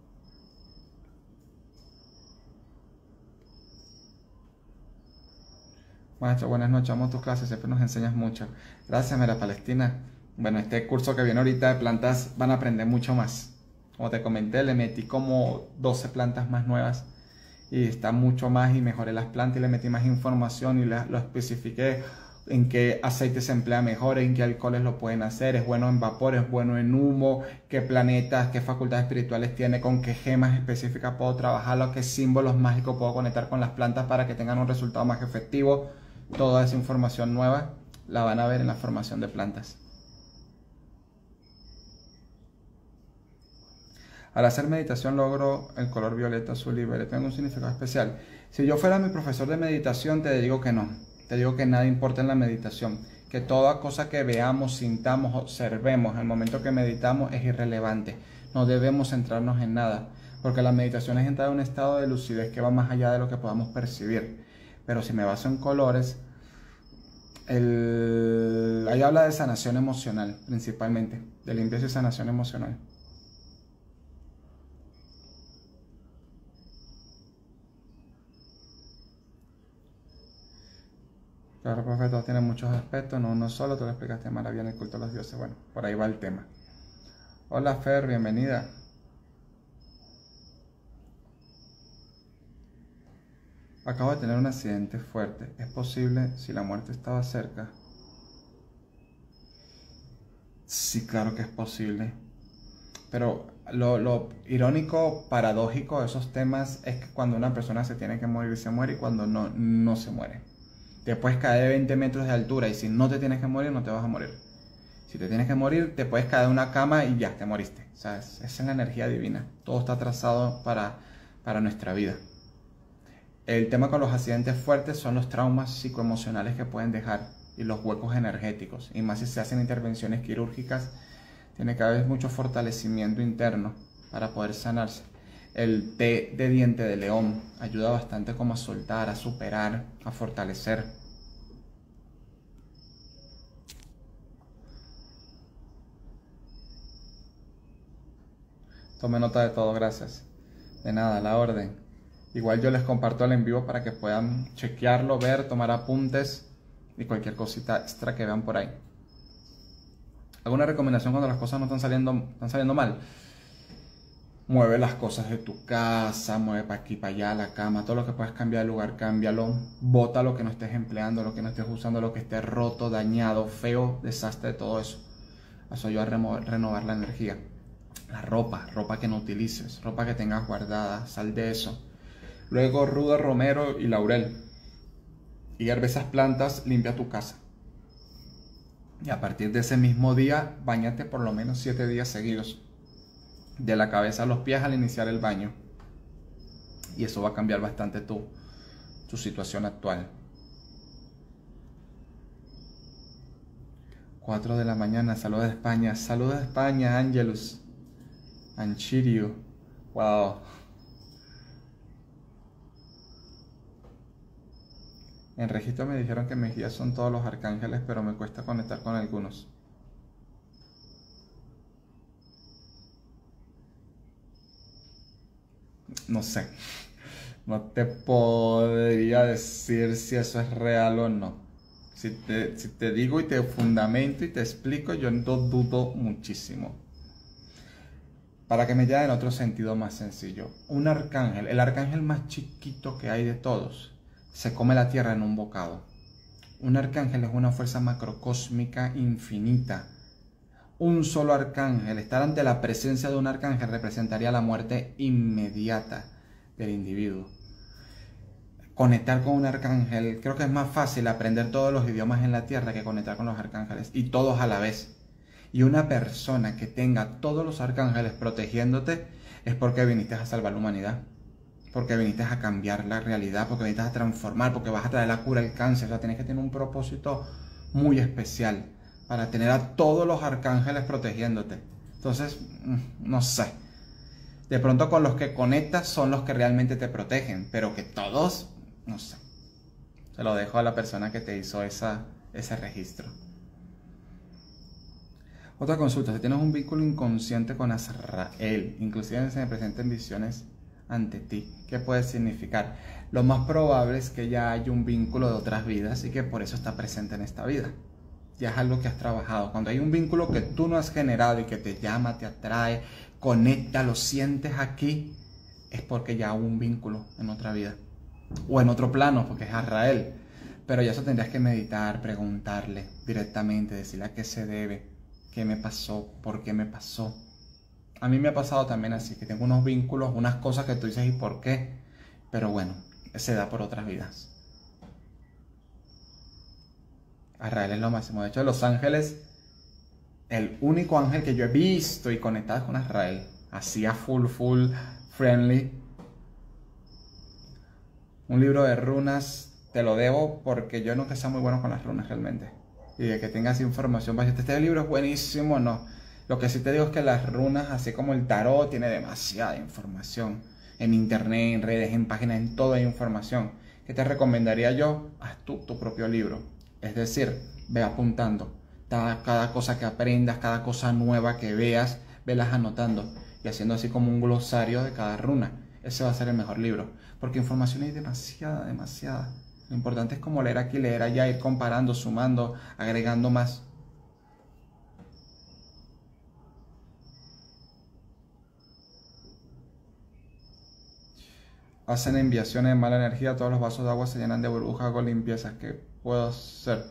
Maestro, buenas noches, amo tus clases, siempre nos enseñas mucho. Gracias, Mera Palestina. Bueno, este curso que viene ahorita de plantas van a aprender mucho más. Como te comenté, le metí como doce plantas más nuevas y está mucho más y mejoré las plantas y le metí más información y la, lo especifiqué en qué aceite se emplea mejor, en qué alcoholes lo pueden hacer, es bueno en vapor, es bueno en humo, qué planetas, qué facultades espirituales tiene, con qué gemas específicas puedo trabajarlo, qué símbolos mágicos puedo conectar con las plantas para que tengan un resultado más efectivo. Toda esa información nueva la van a ver en la formación de plantas. Al hacer meditación logro el color violeta, azul y verde. ¿Tengo un significado especial? Si yo fuera mi profesor de meditación, te digo que no. Te digo que nada importa en la meditación. Que toda cosa que veamos, sintamos, observemos al momento que meditamos es irrelevante. No debemos centrarnos en nada. Porque la meditación es entrar en un estado de lucidez que va más allá de lo que podamos percibir. Pero si me baso en colores, el... ahí habla de sanación emocional, principalmente. De limpieza y sanación emocional. Claro, profe, todos tienen muchos aspectos, no uno solo, tú lo explicaste maravilla en el culto a los dioses. Bueno, por ahí va el tema. Hola Fer, bienvenida. Acabo de tener un accidente fuerte. ¿Es posible si la muerte estaba cerca? Sí, claro que es posible. Pero lo, lo irónico, paradójico de esos temas es que cuando una persona se tiene que morir, se muere, y cuando no, no se muere. Te puedes caer de veinte metros de altura y si no te tienes que morir, no te vas a morir. Si te tienes que morir, te puedes caer de una cama y ya, te moriste. O sea, esa es la energía divina. Todo está trazado para, para nuestra vida. El tema con los accidentes fuertes son los traumas psicoemocionales que pueden dejar y los huecos energéticos. Y más si se hacen intervenciones quirúrgicas, tiene que haber mucho fortalecimiento interno para poder sanarse. El té de diente de león ayuda bastante como a soltar, a superar, a fortalecer. Tome nota de todo, gracias. De nada, a la orden. Igual yo les comparto el en vivo para que puedan chequearlo, ver, tomar apuntes y cualquier cosita extra que vean por ahí. ¿Alguna recomendación cuando las cosas no están saliendo, están saliendo mal? Mueve las cosas de tu casa, mueve para aquí, para allá, la cama, todo lo que puedas cambiar de lugar, cámbialo. Bota lo que no estés empleando, lo que no estés usando, lo que esté roto, dañado, feo, desastre, todo eso. Eso ayuda a remover, renovar la energía. La ropa, ropa que no utilices, ropa que tengas guardada, sal de eso. Luego ruda, romero y laurel. Hierve esas plantas, limpia tu casa. Y a partir de ese mismo día, báñate por lo menos siete días seguidos. De la cabeza a los pies al iniciar el baño. Y eso va a cambiar bastante tu, tu situación actual. cuatro de la mañana, saludos de España. Saludos de España, Angelus. Anchirio. Wow. En registro me dijeron que mis guías son todos los arcángeles, pero me cuesta conectar con algunos. No sé, no te podría decir si eso es real o no. Si te, si te digo y te fundamento y te explico, yo no dudo muchísimo. Para que me llegue en otro sentido más sencillo. Un arcángel, el arcángel más chiquito que hay de todos, se come la tierra en un bocado. Un arcángel es una fuerza macrocósmica infinita. Un solo arcángel, estar ante la presencia de un arcángel representaría la muerte inmediata del individuo. Conectar con un arcángel, creo que es más fácil aprender todos los idiomas en la tierra que conectar con los arcángeles, y todos a la vez. Y una persona que tenga todos los arcángeles protegiéndote es porque viniste a salvar la humanidad, porque viniste a cambiar la realidad, porque viniste a transformar, porque vas a traer la cura al cáncer. O sea, tienes que tener un propósito muy especial para tener a todos los arcángeles protegiéndote. Entonces, no sé. De pronto con los que conectas son los que realmente te protegen, pero que todos, no sé. Se lo dejo a la persona que te hizo esa, ese registro. Otra consulta, si tienes un vínculo inconsciente con Azrael, inclusive se me presentan visiones ante ti, ¿qué puede significar? Lo más probable es que ya haya un vínculo de otras vidas y que por eso está presente en esta vida. Ya es algo que has trabajado. Cuando hay un vínculo que tú no has generado y que te llama, te atrae, conecta, lo sientes aquí, es porque ya hubo un vínculo en otra vida o en otro plano, porque es Azrael. Pero ya eso tendrías que meditar, preguntarle directamente, decirle a qué se debe, qué me pasó, por qué me pasó. A mí me ha pasado también así, que tengo unos vínculos, unas cosas que tú dices y por qué. Pero bueno, se da por otras vidas. Azrael es lo máximo. De hecho, Los Ángeles, el único ángel que yo he visto y conectado es con Azrael. Así a full, full, friendly. Un libro de runas te lo debo porque yo nunca soy muy bueno con las runas realmente. Y de que tengas información, para decirte, este libro es buenísimo, no. Lo que sí te digo es que las runas, así como el tarot, tiene demasiada información. En internet, en redes, en páginas, en todo hay información. ¿Qué te recomendaría yo? Haz tú tu propio libro. Es decir, ve apuntando. Cada, cada cosa que aprendas, cada cosa nueva que veas, velas anotando. Y haciendo así como un glosario de cada runa. Ese va a ser el mejor libro. Porque información hay demasiada, demasiada. Lo importante es como leer aquí, leer allá, ir comparando, sumando, agregando más. Hacen enviaciones de mala energía, todos los vasos de agua se llenan de burbujas, hago limpiezas. ¿Qué puedo hacer?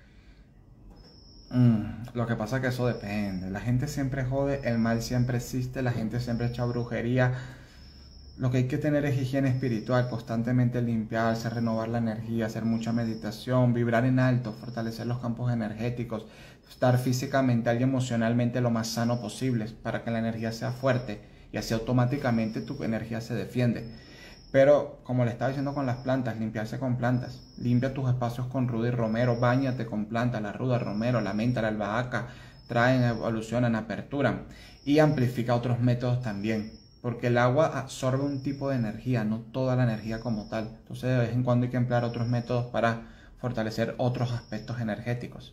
Mm, lo que pasa es que eso depende. La gente siempre jode, el mal siempre existe, la gente siempre echa brujería. Lo que hay que tener es higiene espiritual, constantemente limpiarse, renovar la energía, hacer mucha meditación, vibrar en alto, fortalecer los campos energéticos, estar física, mental y emocionalmente lo más sano posible para que la energía sea fuerte y así automáticamente tu energía se defiende. Pero, como le estaba diciendo con las plantas, limpiarse con plantas. Limpia tus espacios con ruda y romero, báñate con plantas, la ruda, romero, la menta, la albahaca, traen, evolucionan, aperturan y amplifica otros métodos también. Porque el agua absorbe un tipo de energía, no toda la energía como tal. Entonces, de vez en cuando hay que emplear otros métodos para fortalecer otros aspectos energéticos.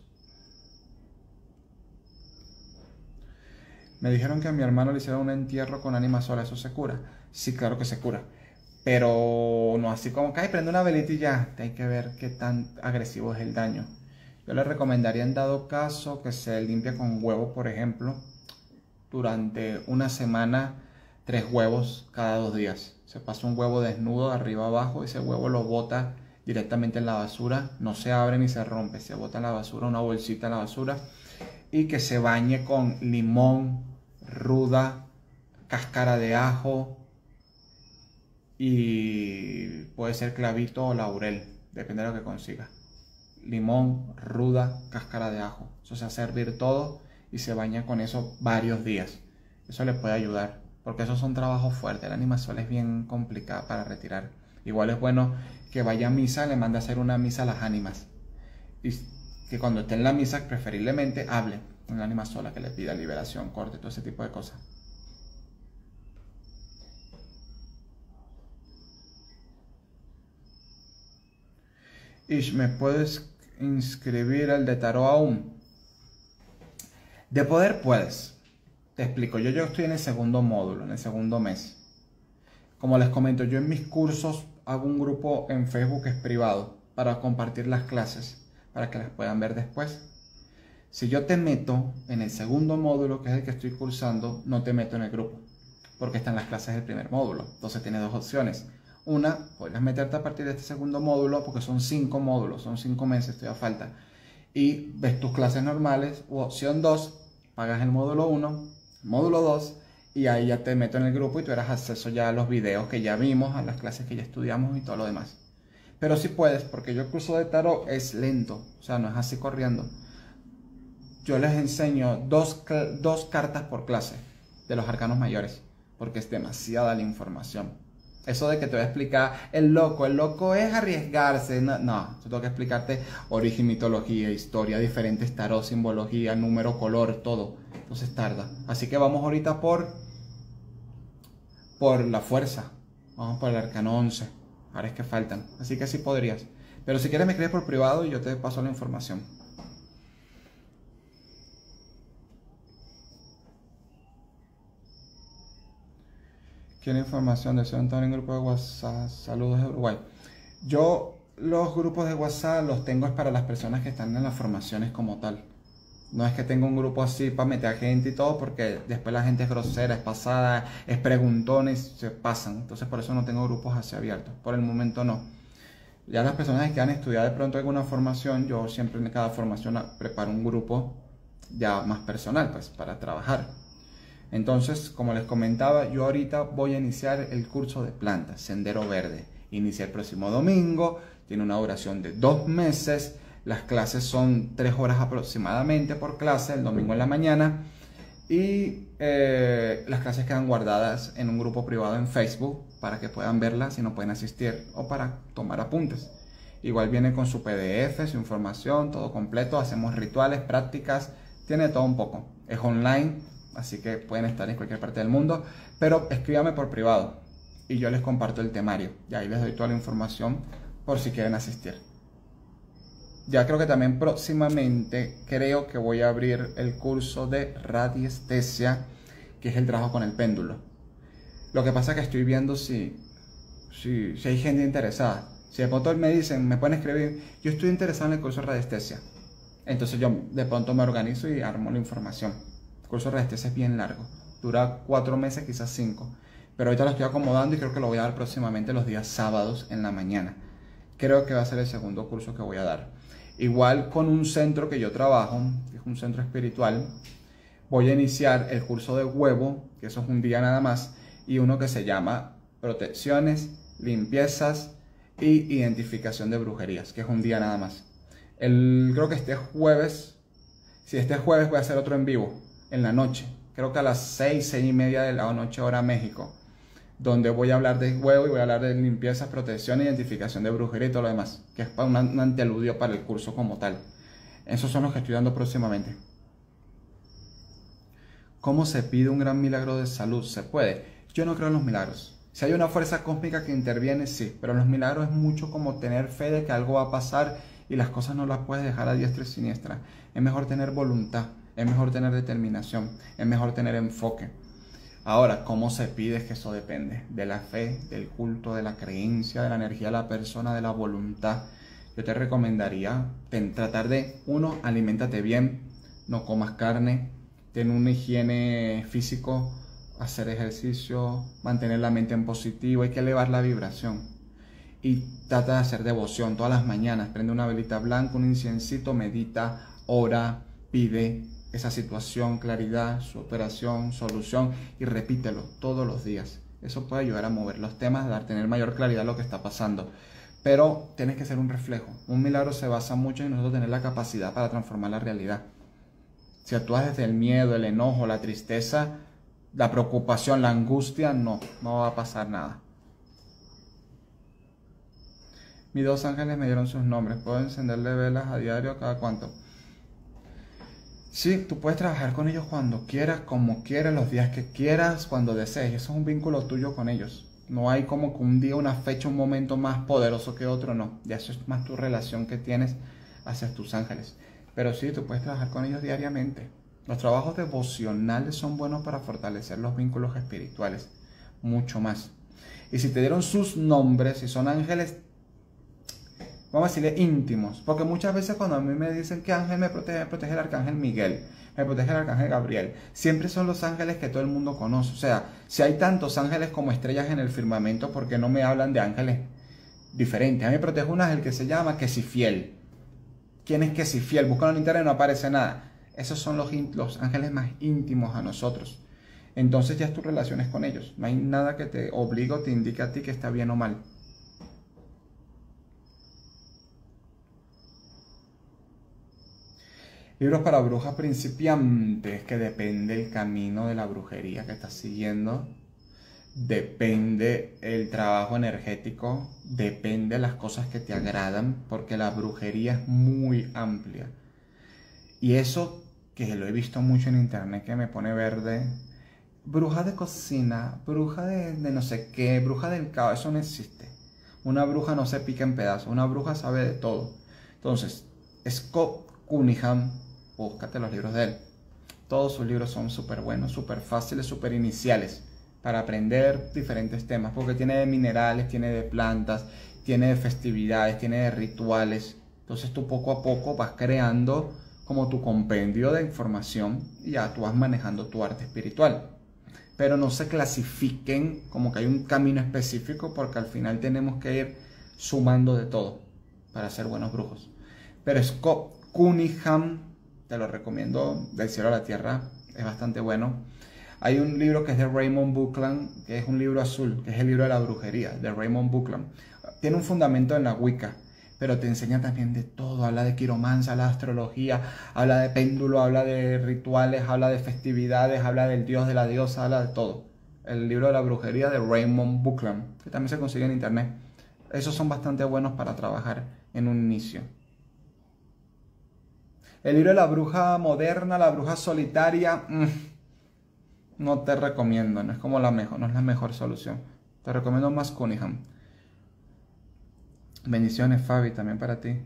Me dijeron que a mi hermano le hicieron un entierro con ánima sola, ¿eso se cura? Sí, claro que se cura. Pero no así como que, ay, prende una velita y ya. Hay que ver qué tan agresivo es el daño. Yo le recomendaría en dado caso que se limpie con huevo, por ejemplo, durante una semana, tres huevos cada dos días. Se pasa un huevo desnudo de arriba abajo, ese huevo lo bota directamente en la basura, no se abre ni se rompe, se bota en la basura, una bolsita en la basura, y que se bañe con limón, ruda, cáscara de ajo, y puede ser clavito o laurel, depende de lo que consiga. Limón, ruda, cáscara de ajo. Eso se hace hervir todo y se baña con eso varios días. Eso le puede ayudar, porque esos son trabajos fuertes. El ánima sola es bien complicada para retirar. Igual es bueno que vaya a misa, le mande a hacer una misa a las ánimas. Y que cuando esté en la misa, preferiblemente, hable con la ánima sola, que le pida liberación, corte, todo ese tipo de cosas. Ish, ¿me puedes inscribir al de tarot aún? De poder puedes. Te explico, yo, yo estoy en el segundo módulo, en el segundo mes. Como les comento, yo en mis cursos hago un grupo en Facebook que es privado para compartir las clases, para que las puedan ver después. Si yo te meto en el segundo módulo, que es el que estoy cursando, no te meto en el grupo, porque están las clases del primer módulo. Entonces tienes dos opciones. Una, podrías meterte a partir de este segundo módulo, porque son cinco módulos, son cinco meses, te da falta. Y ves tus clases normales. O opción dos, pagas el módulo uno, módulo dos, y ahí ya te meto en el grupo y tú eras acceso ya a los videos que ya vimos, a las clases que ya estudiamos y todo lo demás. Pero sí puedes, porque yo el curso de tarot es lento, o sea, no es así corriendo. Yo les enseño dos, dos cartas por clase de los arcanos mayores, porque es demasiada la información. Eso de que te voy a explicar el loco, el loco es arriesgarse, no, no, yo tengo que explicarte origen, mitología, historia, diferentes tarot, simbología, número, color, todo. Entonces tarda. Así que vamos ahorita por, por la fuerza, vamos por el arcano once, ahora es que faltan, así que sí podrías. Pero si quieres me escribes por privado y yo te paso la información. ¿Quiere información? Deseo entrar en grupo de WhatsApp. Saludos de Uruguay. Yo los grupos de WhatsApp los tengo es para las personas que están en las formaciones como tal. No es que tenga un grupo así para meter a gente y todo, porque después la gente es grosera, es pasada, es preguntones, se pasan. Entonces por eso no tengo grupos así abiertos. Por el momento no. Ya las personas que han estudiado de pronto alguna formación, yo siempre en cada formación preparo un grupo ya más personal, pues, para trabajar. Entonces, como les comentaba, yo ahorita voy a iniciar el curso de plantas, Sendero Verde. Inicia el próximo domingo, tiene una duración de dos meses. Las clases son tres horas aproximadamente por clase, el domingo en la mañana. Y eh, las clases quedan guardadas en un grupo privado en Facebook para que puedan verlas si no pueden asistir o para tomar apuntes. Igual viene con su P D F, su información, todo completo. Hacemos rituales, prácticas, tiene todo un poco. Es online, así que pueden estar en cualquier parte del mundo, pero escríbame por privado y yo les comparto el temario y ahí les doy toda la información por si quieren asistir. Ya creo que también próximamente creo que voy a abrir el curso de radiestesia, que es el trabajo con el péndulo. Lo que pasa es que estoy viendo si, si, si hay gente interesada. Si de pronto me dicen, me pueden escribir, yo estoy interesado en el curso de radiestesia. Entonces yo de pronto me organizo y armo la información. El curso de radiestesia es bien largo, dura cuatro meses, quizás cinco. Pero ahorita lo estoy acomodando y creo que lo voy a dar próximamente los días sábados en la mañana. Creo que va a ser el segundo curso que voy a dar. Igual con un centro que yo trabajo, que es un centro espiritual, voy a iniciar el curso de huevo, que eso es un día nada más, y uno que se llama protecciones, limpiezas y identificación de brujerías, que es un día nada más. El, creo que este jueves, si este jueves voy a hacer otro en vivo, en la noche, creo que a las seis, seis y media de la noche hora México, donde voy a hablar de huevo y voy a hablar de limpieza, protección, identificación de brujería y todo lo demás, que es para un, un anteludio para el curso como tal. Esos son los que estoy dando próximamente. ¿Cómo se pide un gran milagro de salud? ¿Se puede? Yo no creo en los milagros. Si hay una fuerza cósmica que interviene, sí, pero los milagros es mucho como tener fe de que algo va a pasar y las cosas no las puedes dejar a diestra y siniestra. Es mejor tener voluntad, es mejor tener determinación, es mejor tener enfoque. Ahora, ¿cómo se pide? Es que eso depende de la fe, del culto, de la creencia, de la energía de la persona, de la voluntad. Yo te recomendaría ten, tratar de, uno, aliméntate bien, no comas carne, ten una higiene físico, hacer ejercicio, mantener la mente en positivo, hay que elevar la vibración. Y trata de hacer devoción todas las mañanas, prende una velita blanca, un inciencito, medita, ora, pide esa situación, claridad, superación, solución y repítelo todos los días. Eso puede ayudar a mover los temas, dar tener mayor claridad de lo que está pasando. Pero tienes que ser un reflejo. Un milagro se basa mucho en nosotros tener la capacidad para transformar la realidad. Si actúas desde el miedo, el enojo, la tristeza, la preocupación, la angustia, no, no va a pasar nada. Mis dos ángeles me dieron sus nombres. ¿Puedo encenderle velas a diario cada cuánto? Sí, tú puedes trabajar con ellos cuando quieras, como quieras, los días que quieras, cuando desees. Eso es un vínculo tuyo con ellos. No hay como que un día, una fecha, un momento más poderoso que otro, no. Ya eso es más tu relación que tienes hacia tus ángeles. Pero sí, tú puedes trabajar con ellos diariamente. Los trabajos devocionales son buenos para fortalecer los vínculos espirituales. Mucho más. Y si te dieron sus nombres, si son ángeles, vamos a decirle íntimos, porque muchas veces cuando a mí me dicen que ángel me protege, me protege el arcángel Miguel, me protege el arcángel Gabriel, siempre son los ángeles que todo el mundo conoce. O sea, si hay tantos ángeles como estrellas en el firmamento, ¿por qué no me hablan de ángeles diferentes? A mí me protege un ángel que se llama Quesifiel. ¿Quién es Quesifiel? Búscalo en internet y no aparece nada. Esos son los, los ángeles más íntimos a nosotros. Entonces ya es tus relaciones con ellos. No hay nada que te obligue o te indique a ti que está bien o mal. Libros para brujas principiantes, que depende el camino de la brujería que estás siguiendo, depende el trabajo energético, depende las cosas que te agradan, porque la brujería es muy amplia. Y eso que lo he visto mucho en internet, que me pone verde, bruja de cocina, bruja de, de no sé qué, bruja del caos, eso no existe. Una bruja no se pica en pedazos, una bruja sabe de todo. Entonces, Scott Cunningham, búscate los libros de él. Todos sus libros son súper buenos, súper fáciles, súper iniciales para aprender diferentes temas, porque tiene de minerales, tiene de plantas, tiene de festividades, tiene de rituales. Entonces tú poco a poco vas creando como tu compendio de información y ya tú vas manejando tu arte espiritual. Pero no se clasifiquen como que hay un camino específico, porque al final tenemos que ir sumando de todo para ser buenos brujos. Pero Scott Cunningham, te lo recomiendo, del cielo a la tierra, es bastante bueno. Hay un libro que es de Raymond Buckland, que es un libro azul, que es el libro de la brujería, de Raymond Buckland. Tiene un fundamento en la Wicca, pero te enseña también de todo. Habla de quiromancia, habla de astrología, habla de péndulo, habla de rituales, habla de festividades, habla del dios, de la diosa, habla de todo. El libro de la brujería de Raymond Buckland, que también se consigue en internet. Esos son bastante buenos para trabajar en un inicio. El libro de la bruja moderna, la bruja solitaria, mmm, no te recomiendo, no es como la mejor, no es la mejor solución. Te recomiendo más Cunningham. Bendiciones, Fabi, también para ti.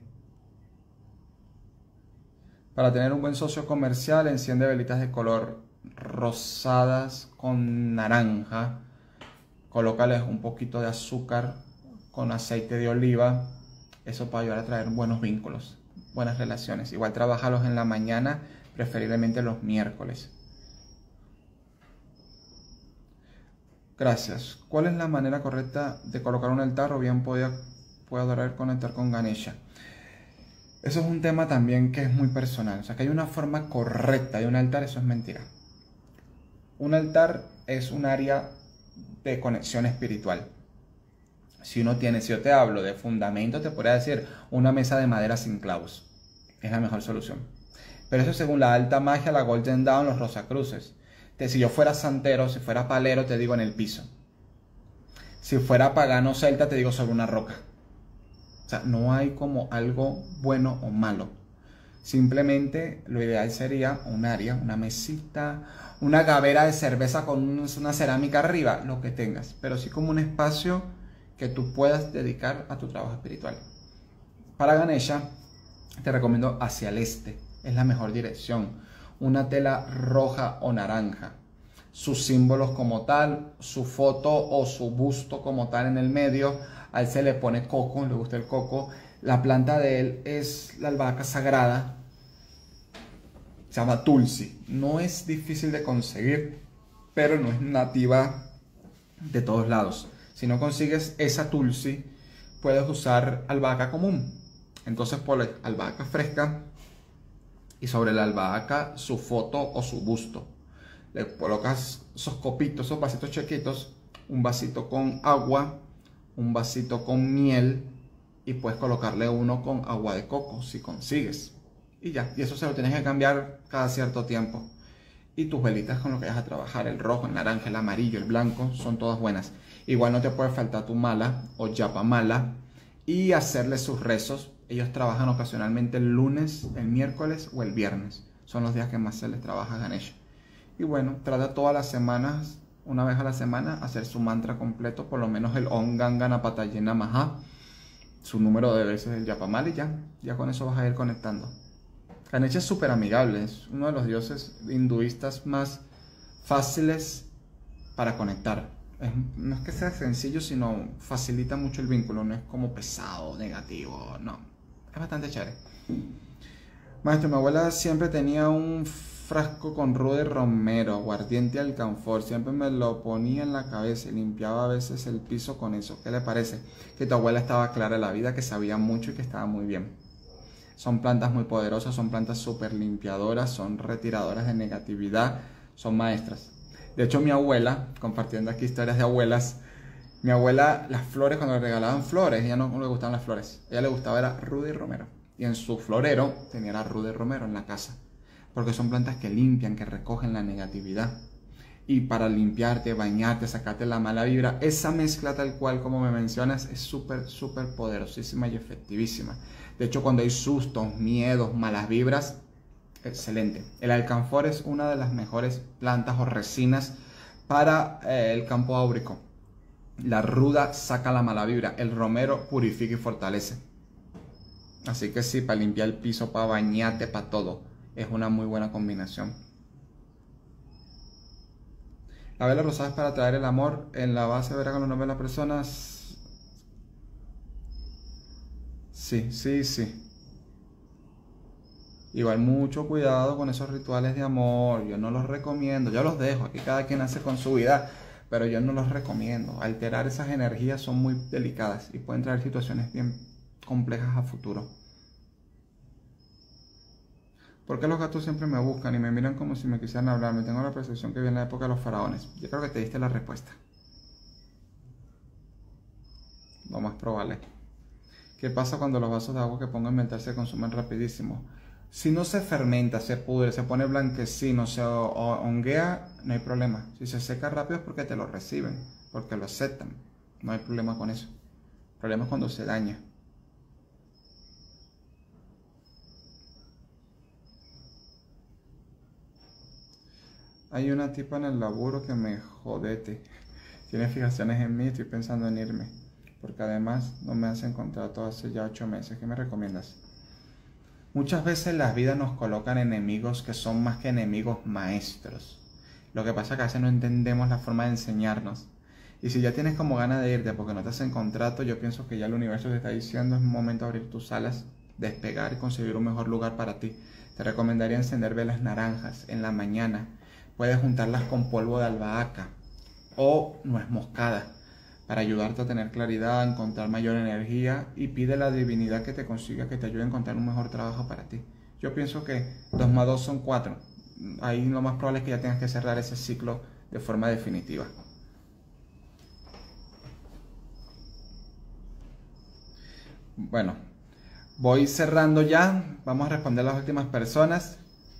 Para tener un buen socio comercial, enciende velitas de color rosadas con naranja. Colócales un poquito de azúcar con aceite de oliva. Eso puede ayudar a traer buenos vínculos, buenas relaciones. Igual trabajarlos en la mañana, preferiblemente los miércoles. Gracias. ¿Cuál es la manera correcta de colocar un altar o bien puedo, puedo adorar conectar con Ganesha? Eso es un tema también que es muy personal. O sea, que hay una forma correcta de un altar, eso es mentira. Un altar es un área de conexión espiritual. Si uno tiene, si yo te hablo de fundamento, te podría decir una mesa de madera sin clavos. Es la mejor solución. Pero eso según la alta magia, la Golden Dawn, los Rosacruces. Si yo fuera santero, si fuera palero, te digo en el piso. Si fuera pagano celta, te digo sobre una roca. O sea, no hay como algo bueno o malo. Simplemente lo ideal sería un área, una mesita, una gavera de cerveza con una cerámica arriba, lo que tengas. Pero sí como un espacio que tú puedas dedicar a tu trabajo espiritual. Para Ganesha, te recomiendo hacia el este. Es la mejor dirección. Una tela roja o naranja, sus símbolos como tal, su foto o su busto como tal en el medio. A él se le pone coco, le gusta el coco. La planta de él es la albahaca sagrada, se llama Tulsi. No es difícil de conseguir, pero no es nativa de todos lados. Si no consigues esa Tulsi, puedes usar albahaca común. Entonces ponle albahaca fresca y sobre la albahaca su foto o su busto. Le colocas esos copitos, esos vasitos chiquitos, un vasito con agua, un vasito con miel y puedes colocarle uno con agua de coco si consigues. Y ya, y eso se lo tienes que cambiar cada cierto tiempo. Y tus velitas con lo que vas a trabajar, el rojo, el naranja, el amarillo, el blanco, son todas buenas. Igual no te puede faltar tu mala o yapa mala y hacerle sus rezos. Ellos trabajan ocasionalmente el lunes, el miércoles o el viernes. Son los días que más se les trabaja a Ganesha. Y bueno, trata todas las semanas, una vez a la semana, hacer su mantra completo, por lo menos el Om Ganganapataye Namaha, su número de veces el Yapamala y ya, ya con eso vas a ir conectando. Ganesha es súper amigable, es uno de los dioses hinduistas más fáciles para conectar. Es, no es que sea sencillo, sino facilita mucho el vínculo, no es como pesado, negativo, no. Es bastante chévere. Maestro, mi abuela siempre tenía un frasco con rude romero, aguardiente y alcanfor. Siempre me lo ponía en la cabeza y limpiaba a veces el piso con eso. ¿Qué le parece? Que tu abuela estaba clara de la vida, que sabía mucho y que estaba muy bien. Son plantas muy poderosas, son plantas súper limpiadoras, son retiradoras de negatividad, son maestras. De hecho, mi abuela, compartiendo aquí historias de abuelas, mi abuela, las flores, cuando le regalaban flores, ella no, no le gustaban las flores. A ella le gustaba era Rudy Romero. Y en su florero tenía la Rudy Romero en la casa. Porque son plantas que limpian, que recogen la negatividad. Y para limpiarte, bañarte, sacarte la mala vibra, esa mezcla tal cual como me mencionas es súper, súper poderosísima y efectivísima. De hecho, cuando hay sustos, miedos, malas vibras, excelente. El alcanfor es una de las mejores plantas o resinas para eh, el campo áurico. La ruda saca la mala vibra, el romero purifica y fortalece. Así que sí, para limpiar el piso, para bañarte, para todo, es una muy buena combinación. La vela rosada es para atraer el amor. En la base verá con los nombres de las personas. Sí, sí, sí. Igual mucho cuidado con esos rituales de amor. Yo no los recomiendo. Yo los dejo. Aquí cada quien hace con su vida. pero yo no los recomiendo. Alterar esas energías son muy delicadas y pueden traer situaciones bien complejas a futuro. ¿Por qué los gatos siempre me buscan y me miran como si me quisieran hablar? Me tengo la percepción que viene en la época de los faraones. Yo creo que te diste la respuesta. Lo más probable. ¿Qué pasa cuando los vasos de agua que pongo a inventar se consumen rapidísimo? Si no se fermenta, se pudre, se pone blanquecino, se honguea, no hay problema. Si se seca rápido es porque te lo reciben, porque lo aceptan. No hay problema con eso. El problema es cuando se daña. Hay una tipa en el laburo que me jodete. Tiene fijaciones en mí, estoy pensando en irme. Porque además no me hacen contrato hace ya ocho meses. ¿Qué me recomiendas? Muchas veces las vidas nos colocan enemigos que son más que enemigos, maestros. Lo que pasa es que a veces no entendemos la forma de enseñarnos. Y si ya tienes como ganas de irte porque no te hacen contrato, yo pienso que ya el universo te está diciendo es un momento de abrir tus alas, despegar y conseguir un mejor lugar para ti. Te recomendaría encender velas naranjas en la mañana. Puedes juntarlas con polvo de albahaca o nuez moscada para ayudarte a tener claridad, a encontrar mayor energía, y pide a la divinidad que te consiga, que te ayude a encontrar un mejor trabajo para ti. Yo pienso que dos más dos son cuatro. Ahí lo más probable es que ya tengas que cerrar ese ciclo de forma definitiva. Bueno, voy cerrando ya. Vamos a responder a las últimas personas.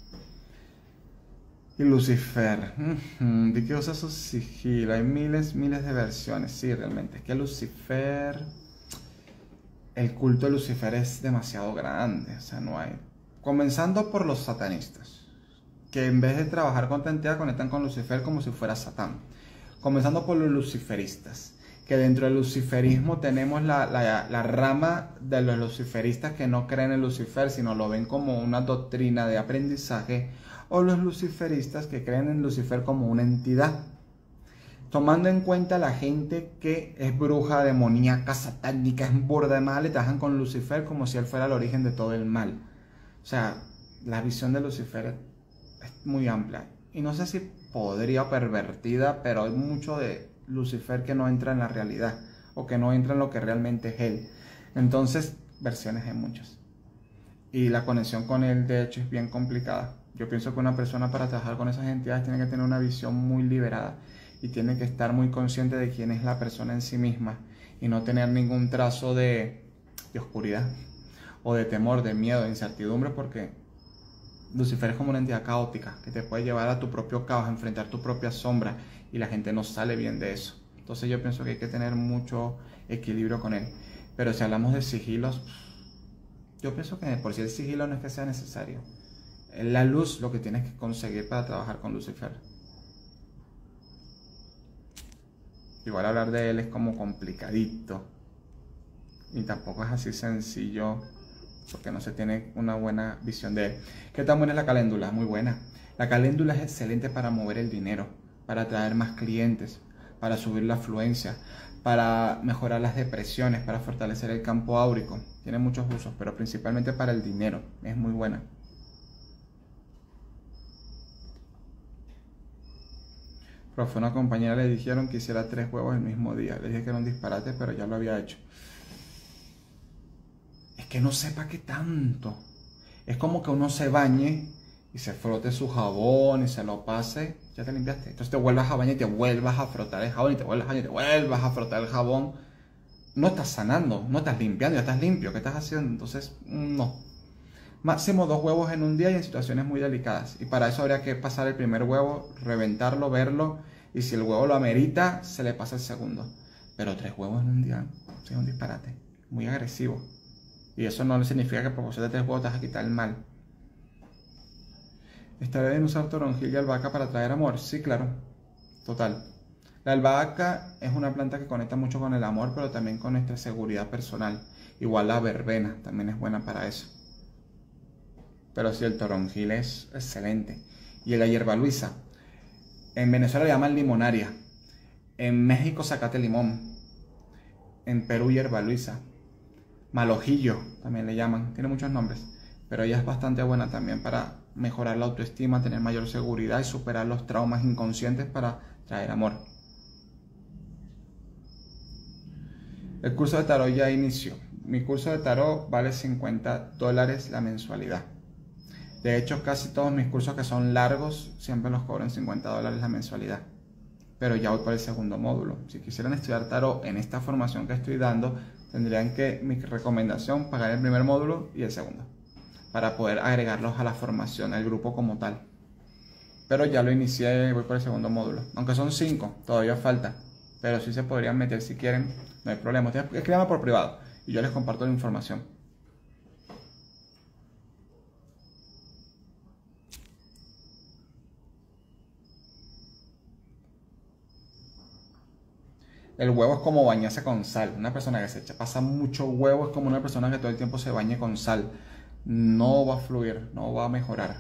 Y Lucifer, uh-huh. ¿De qué usa su sigilo? Hay miles, miles de versiones. Sí, realmente, es que Lucifer, el culto de Lucifer es demasiado grande. O sea, no hay. Comenzando por los satanistas, que en vez de trabajar con esta entidad, conectan con Lucifer como si fuera Satán. Comenzando por los luciferistas, que dentro del luciferismo tenemos la, la, la rama de los luciferistas que no creen en Lucifer, sino lo ven como una doctrina de aprendizaje, o los luciferistas que creen en Lucifer como una entidad, tomando en cuenta la gente que es bruja, demoníaca, satánica, es burda de mal, le trabajan con Lucifer como si él fuera el origen de todo el mal. O sea, la visión de Lucifer es muy amplia, y no sé si podría o pervertida, pero hay mucho de Lucifer que no entra en la realidad, o que no entra en lo que realmente es él. Entonces, versiones hay muchas, y la conexión con él de hecho es bien complicada. Yo pienso que una persona para trabajar con esas entidades tiene que tener una visión muy liberada y tiene que estar muy consciente de quién es la persona en sí misma y no tener ningún trazo de, de oscuridad o de temor, de miedo, de incertidumbre, porque Lucifer es como una entidad caótica que te puede llevar a tu propio caos, a enfrentar tu propia sombra, y la gente no sale bien de eso. Entonces yo pienso que hay que tener mucho equilibrio con él. Pero si hablamos de sigilos, yo pienso que por si el sigilo no es que sea necesario. La luz lo que tienes que conseguir para trabajar con Lucifer. Igual hablar de él es como complicadito, y tampoco es así sencillo porque no se tiene una buena visión de él. ¿Qué tan buena es la caléndula? Muy buena. La caléndula es excelente para mover el dinero, para atraer más clientes, para subir la afluencia, para mejorar las depresiones, para fortalecer el campo áurico. Tiene muchos usos, pero principalmente para el dinero. Es muy buena. Profe, una compañera le dijeron que hiciera tres huevos el mismo día. Le dije que era un disparate, pero ya lo había hecho. Es que no sepa qué tanto. Es como que uno se bañe y se frote su jabón y se lo pase. Ya te limpiaste. Entonces te vuelvas a bañar y te vuelvas a frotar el jabón y te vuelvas a bañar y te vuelvas a frotar el jabón. No estás sanando, no estás limpiando, ya estás limpio. ¿Qué estás haciendo? Entonces, no. Máximo dos huevos en un día y en situaciones muy delicadas. Y para eso habría que pasar el primer huevo, reventarlo, verlo. Y si el huevo lo amerita, se le pasa el segundo. Pero tres huevos en un día es un disparate. Muy agresivo. Y eso no significa que por poseer tres huevos te vas a quitar el mal. ¿Estaría bien usar toronjil y albahaca para traer amor? Sí, claro. Total. La albahaca es una planta que conecta mucho con el amor, pero también con nuestra seguridad personal. Igual la verbena también es buena para eso. Pero sí, el toronjil es excelente. Y la hierba luisa. En Venezuela le llaman limonaria. En México zacate limón. En Perú hierba luisa. Malojillo también le llaman. Tiene muchos nombres. Pero ella es bastante buena también para mejorar la autoestima, tener mayor seguridad y superar los traumas inconscientes para traer amor. El curso de tarot ya inició. Mi curso de tarot vale cincuenta dólares la mensualidad. De hecho, casi todos mis cursos que son largos siempre los cobro en cincuenta dólares la mensualidad. Pero ya voy por el segundo módulo. Si quisieran estudiar tarot en esta formación que estoy dando, tendrían que, mi recomendación, pagar el primer módulo y el segundo, para poder agregarlos a la formación, al grupo como tal. Pero ya lo inicié y voy por el segundo módulo. Aunque son cinco, todavía falta. Pero sí se podrían meter si quieren, no hay problema. Ustedes escríbanme por privado y yo les comparto la información. El huevo es como bañarse con sal. Una persona que se echa, pasa mucho huevo es como una persona que todo el tiempo se bañe con sal. No va a fluir, no va a mejorar.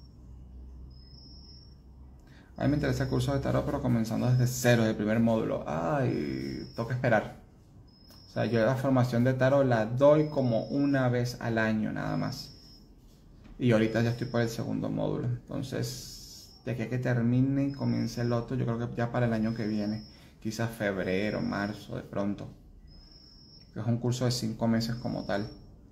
A mí me interesa el curso de tarot, pero comenzando desde cero, del primer módulo. Ay, toca esperar. O sea, yo la formación de tarot la doy como una vez al año nada más. Y ahorita ya estoy por el segundo módulo. Entonces, de aquí a que termine y comience el otro, yo creo que ya para el año que viene. Quizás febrero, marzo, de pronto. Es un curso de cinco meses como tal.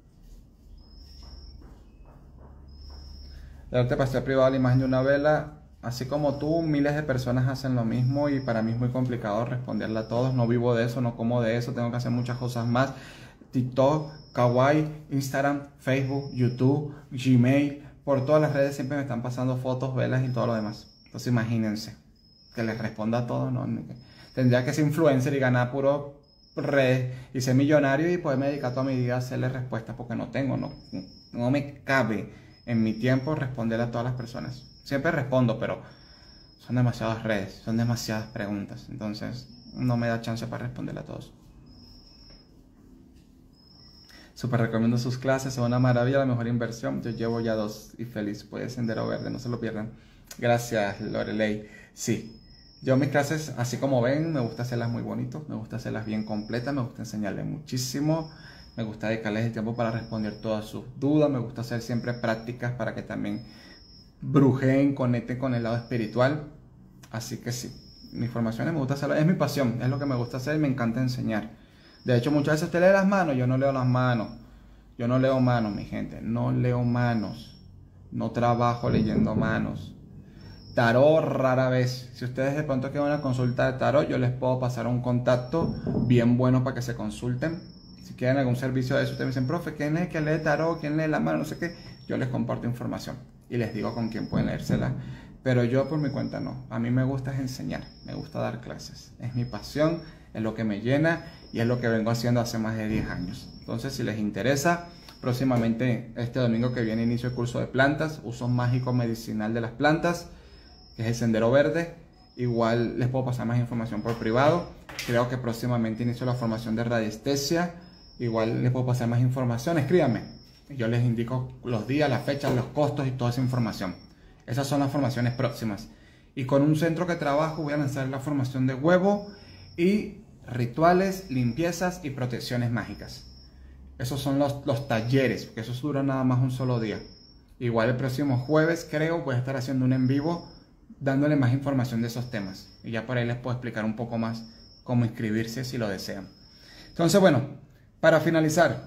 Darte paseo privado a la imagen de una vela. Así como tú, miles de personas hacen lo mismo y para mí es muy complicado responderle a todos. No vivo de eso, no como de eso, tengo que hacer muchas cosas más. TikTok, Kawaii, Instagram, Facebook, YouTube, Gmail. Por todas las redes siempre me están pasando fotos, velas y todo lo demás. Entonces imagínense que les responda a todos, ¿no? Tendría que ser influencer y ganar puro redes y ser millonario y poderme dedicar toda mi vida a hacerles respuestas porque no tengo, no, no me cabe en mi tiempo responder a todas las personas. Siempre respondo, pero son demasiadas redes, son demasiadas preguntas, entonces no me da chance para responderle a todos. Súper recomiendo sus clases, son una maravilla, la mejor inversión. Yo llevo ya dos y feliz, puede Sendero Verde, no se lo pierdan. Gracias, Lorelei. Sí, yo mis clases, así como ven, me gusta hacerlas muy bonitas, me gusta hacerlas bien completas, me gusta enseñarles muchísimo, me gusta dedicarles el tiempo para responder todas sus dudas, me gusta hacer siempre prácticas para que también brujeen, conecten con el lado espiritual. Así que sí, mis formaciones me gusta hacerlo, es mi pasión, es lo que me gusta hacer y me encanta enseñar. De hecho, muchas veces usted lee las manos, yo no leo las manos. Yo no leo manos, mi gente, no leo manos. No trabajo leyendo manos. Tarot rara vez. Si ustedes de pronto quieren una consulta de tarot, yo les puedo pasar un contacto bien bueno para que se consulten. Si quieren algún servicio de eso, ustedes me dicen, profe, ¿quién es el que lee tarot? ¿Quién lee la mano? No sé qué. Yo les comparto información y les digo con quién pueden leérsela. Pero yo por mi cuenta no. A mí me gusta es enseñar, me gusta dar clases. Es mi pasión, es lo que me llena y es lo que vengo haciendo hace más de diez años. Entonces, si les interesa, próximamente este domingo que viene inicio el curso de plantas, uso mágico medicinal de las plantas, que es el Sendero Verde. Igual les puedo pasar más información por privado. Creo que próximamente inicio la formación de radiestesia. Igual les puedo pasar más información, escríbanme. Yo les indico los días, las fechas, los costos y toda esa información. Esas son las formaciones próximas. Y con un centro que trabajo voy a lanzar la formación de huevo y rituales, limpiezas y protecciones mágicas. Esos son los, los talleres, porque esos duran nada más un solo día. Igual el próximo jueves creo voy a estar haciendo un en vivo dándole más información de esos temas. Y ya por ahí les puedo explicar un poco más cómo inscribirse si lo desean. Entonces, bueno, para finalizar,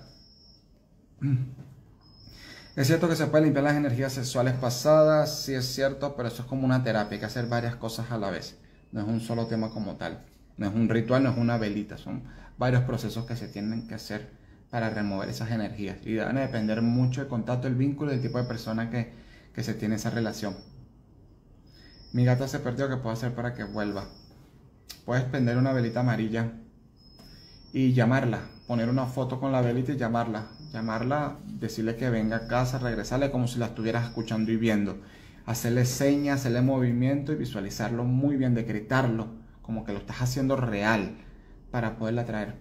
es cierto que se pueden limpiar las energías sexuales pasadas, sí es cierto, pero eso es como una terapia, hay que hacer varias cosas a la vez. No es un solo tema como tal, no es un ritual, no es una velita, son varios procesos que se tienen que hacer para remover esas energías. Y van a depender mucho del contacto, el vínculo y el tipo de persona que, que se tiene esa relación. Mi gata se perdió, ¿qué puedo hacer para que vuelva? Puedes prender una velita amarilla y llamarla, poner una foto con la velita y llamarla, llamarla, decirle que venga a casa, regresarle como si la estuvieras escuchando y viendo, hacerle señas, hacerle movimiento y visualizarlo muy bien, decretarlo, como que lo estás haciendo real para poderla traer.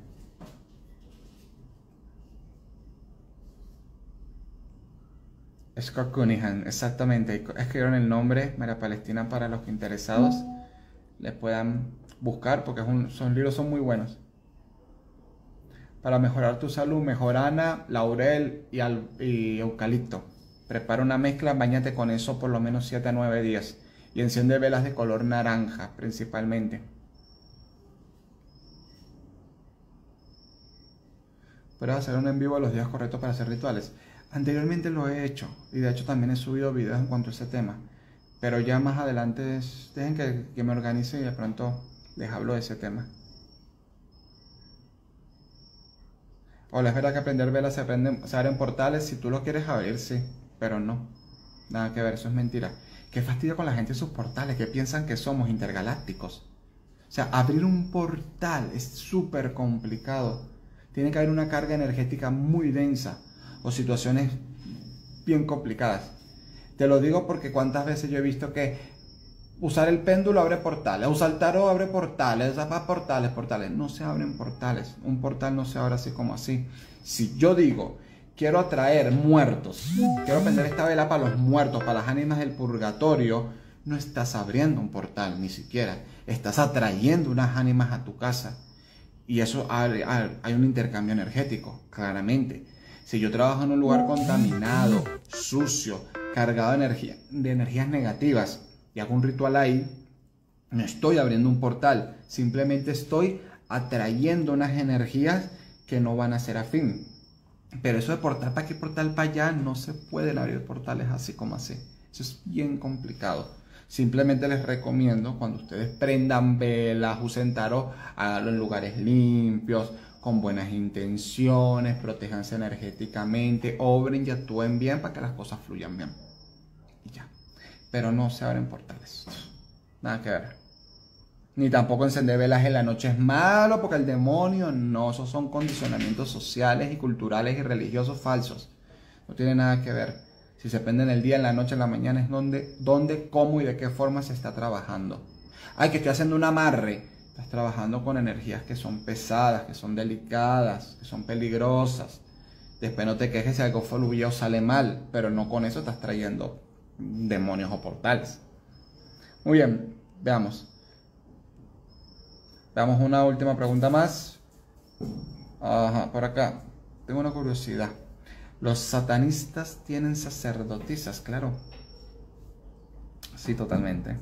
Scott Cunningham, exactamente, escribieron el nombre María Palestina para los que interesados le puedan buscar porque es un, son libros son muy buenos. Para mejorar tu salud, mejorana, laurel y, al, y eucalipto. Prepara una mezcla, báñate con eso por lo menos siete a nueve días. Y enciende velas de color naranja, principalmente. Puedes hacer un en vivo de los días correctos para hacer rituales. Anteriormente lo he hecho y de hecho también he subido videos en cuanto a ese tema. Pero ya más adelante, es, dejen que, que me organice y de pronto les hablo de ese tema. Hola, es verdad que aprender velas se, aprende, se abren portales. Si tú lo quieres abrir, sí, pero no. Nada que ver, eso es mentira. Qué fastidio con la gente y sus portales, que piensan que somos intergalácticos. O sea, abrir un portal es súper complicado. Tiene que haber una carga energética muy densa o situaciones bien complicadas. Te lo digo porque cuántas veces yo he visto que usar el péndulo abre portales, usar el tarot abre portales, portales, portales. No se abren portales. Un portal no se abre así como así. Si yo digo, quiero atraer muertos, quiero prender esta vela para los muertos, para las ánimas del purgatorio, no estás abriendo un portal ni siquiera. Estás atrayendo unas ánimas a tu casa. Y eso hay, hay un intercambio energético, claramente. Si yo trabajo en un lugar contaminado, sucio, cargado de, energía, de energías negativas y hago un ritual ahí, no estoy abriendo un portal, simplemente estoy atrayendo unas energías que no van a ser afín. Pero eso de portal para aquí, portal para allá, no se pueden abrir portales así como así. Eso es bien complicado. Simplemente les recomiendo, cuando ustedes prendan velas, usen tarot, háganlo en lugares limpios, con buenas intenciones, protéjanse energéticamente, obren y actúen bien para que las cosas fluyan bien. Y ya. Pero no se abren portales. Nada que ver. Ni tampoco encender velas en la noche es malo, porque el demonio, no, esos son condicionamientos sociales y culturales y religiosos falsos. No tiene nada que ver. Si se prende en el día, en la noche, en la mañana, es donde, dónde, cómo y de qué forma se está trabajando. Ay, que estoy haciendo un amarre. Estás trabajando con energías que son pesadas, que son delicadas, que son peligrosas. Después no te quejes si algo fluye o sale mal, pero no con eso estás trayendo demonios o portales. Muy bien, veamos. Veamos una última pregunta más. Ajá, por acá. Tengo una curiosidad. ¿Los satanistas tienen sacerdotisas? Claro. Sí, totalmente.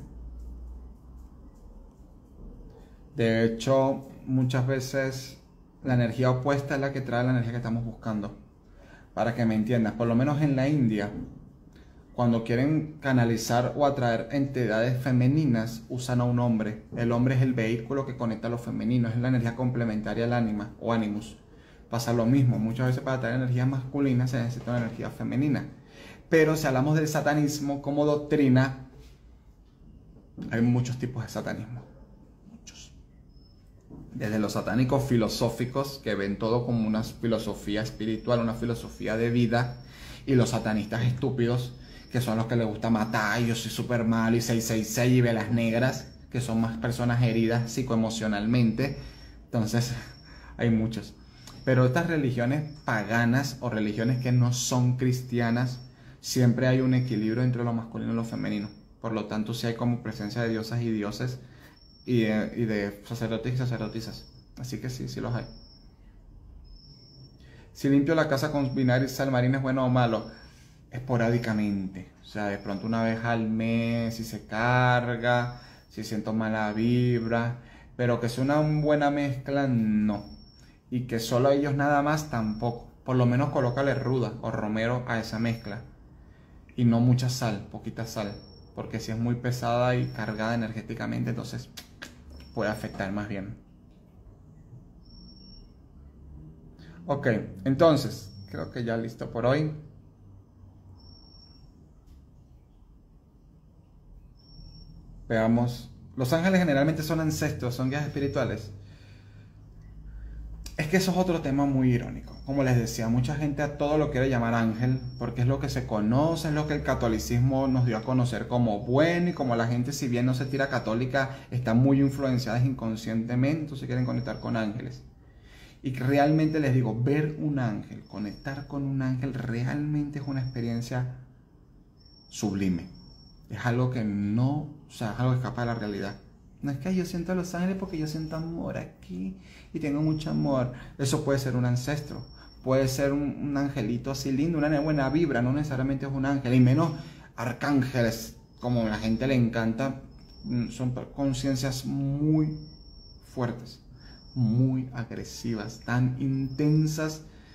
De hecho, muchas veces la energía opuesta es la que trae la energía que estamos buscando. Para que me entiendas, por lo menos en la India, cuando quieren canalizar o atraer entidades femeninas, usan a un hombre. El hombre es el vehículo que conecta a lo femenino, es la energía complementaria al ánima o animus. Pasa lo mismo, muchas veces para atraer energía masculina se necesita una energía femenina. Pero si hablamos del satanismo como doctrina, hay muchos tipos de satanismo. Muchos. Desde los satánicos filosóficos, que ven todo como una filosofía espiritual, una filosofía de vida, y los satanistas estúpidos, que son los que les gusta matar, y yo soy súper malo, y seiscientos sesenta y seis, y velas negras, que son más personas heridas psicoemocionalmente. Entonces, hay muchos. Pero estas religiones paganas o religiones que no son cristianas, siempre hay un equilibrio entre lo masculino y lo femenino. Por lo tanto, sí hay como presencia de diosas y dioses y de, y de sacerdotes y sacerdotisas. Así que sí, sí los hay. Si limpio la casa con vinagre y sal marina, ¿es bueno o malo? Esporádicamente. O sea, de pronto una vez al mes, si se carga, si siento mala vibra. Pero que sea una buena mezcla, no. Y que solo ellos nada más, tampoco. Por lo menos colócale ruda o romero a esa mezcla. Y no mucha sal, poquita sal. Porque si es muy pesada y cargada energéticamente, entonces puede afectar más bien. Ok, entonces, creo que ya listo por hoy. Veamos. Los ángeles generalmente son ancestros, son guías espirituales. Es que eso es otro tema muy irónico. Como les decía, mucha gente a todo lo quiere llamar ángel porque es lo que se conoce, es lo que el catolicismo nos dio a conocer como bueno, y como la gente, si bien no se tira católica, está muy influenciada inconscientemente, entonces quieren conectar con ángeles. Y realmente les digo, ver un ángel, conectar con un ángel realmente es una experiencia sublime. Es algo que no, o sea, es algo que escapa de la realidad. No es que yo siento a los ángeles porque yo siento amor aquí y tengo mucho amor. Eso puede ser un ancestro, puede ser un, un angelito así lindo, una buena vibra, no necesariamente es un ángel. Y menos arcángeles, como a la gente le encanta, son conciencias muy fuertes, muy agresivas, tan intensas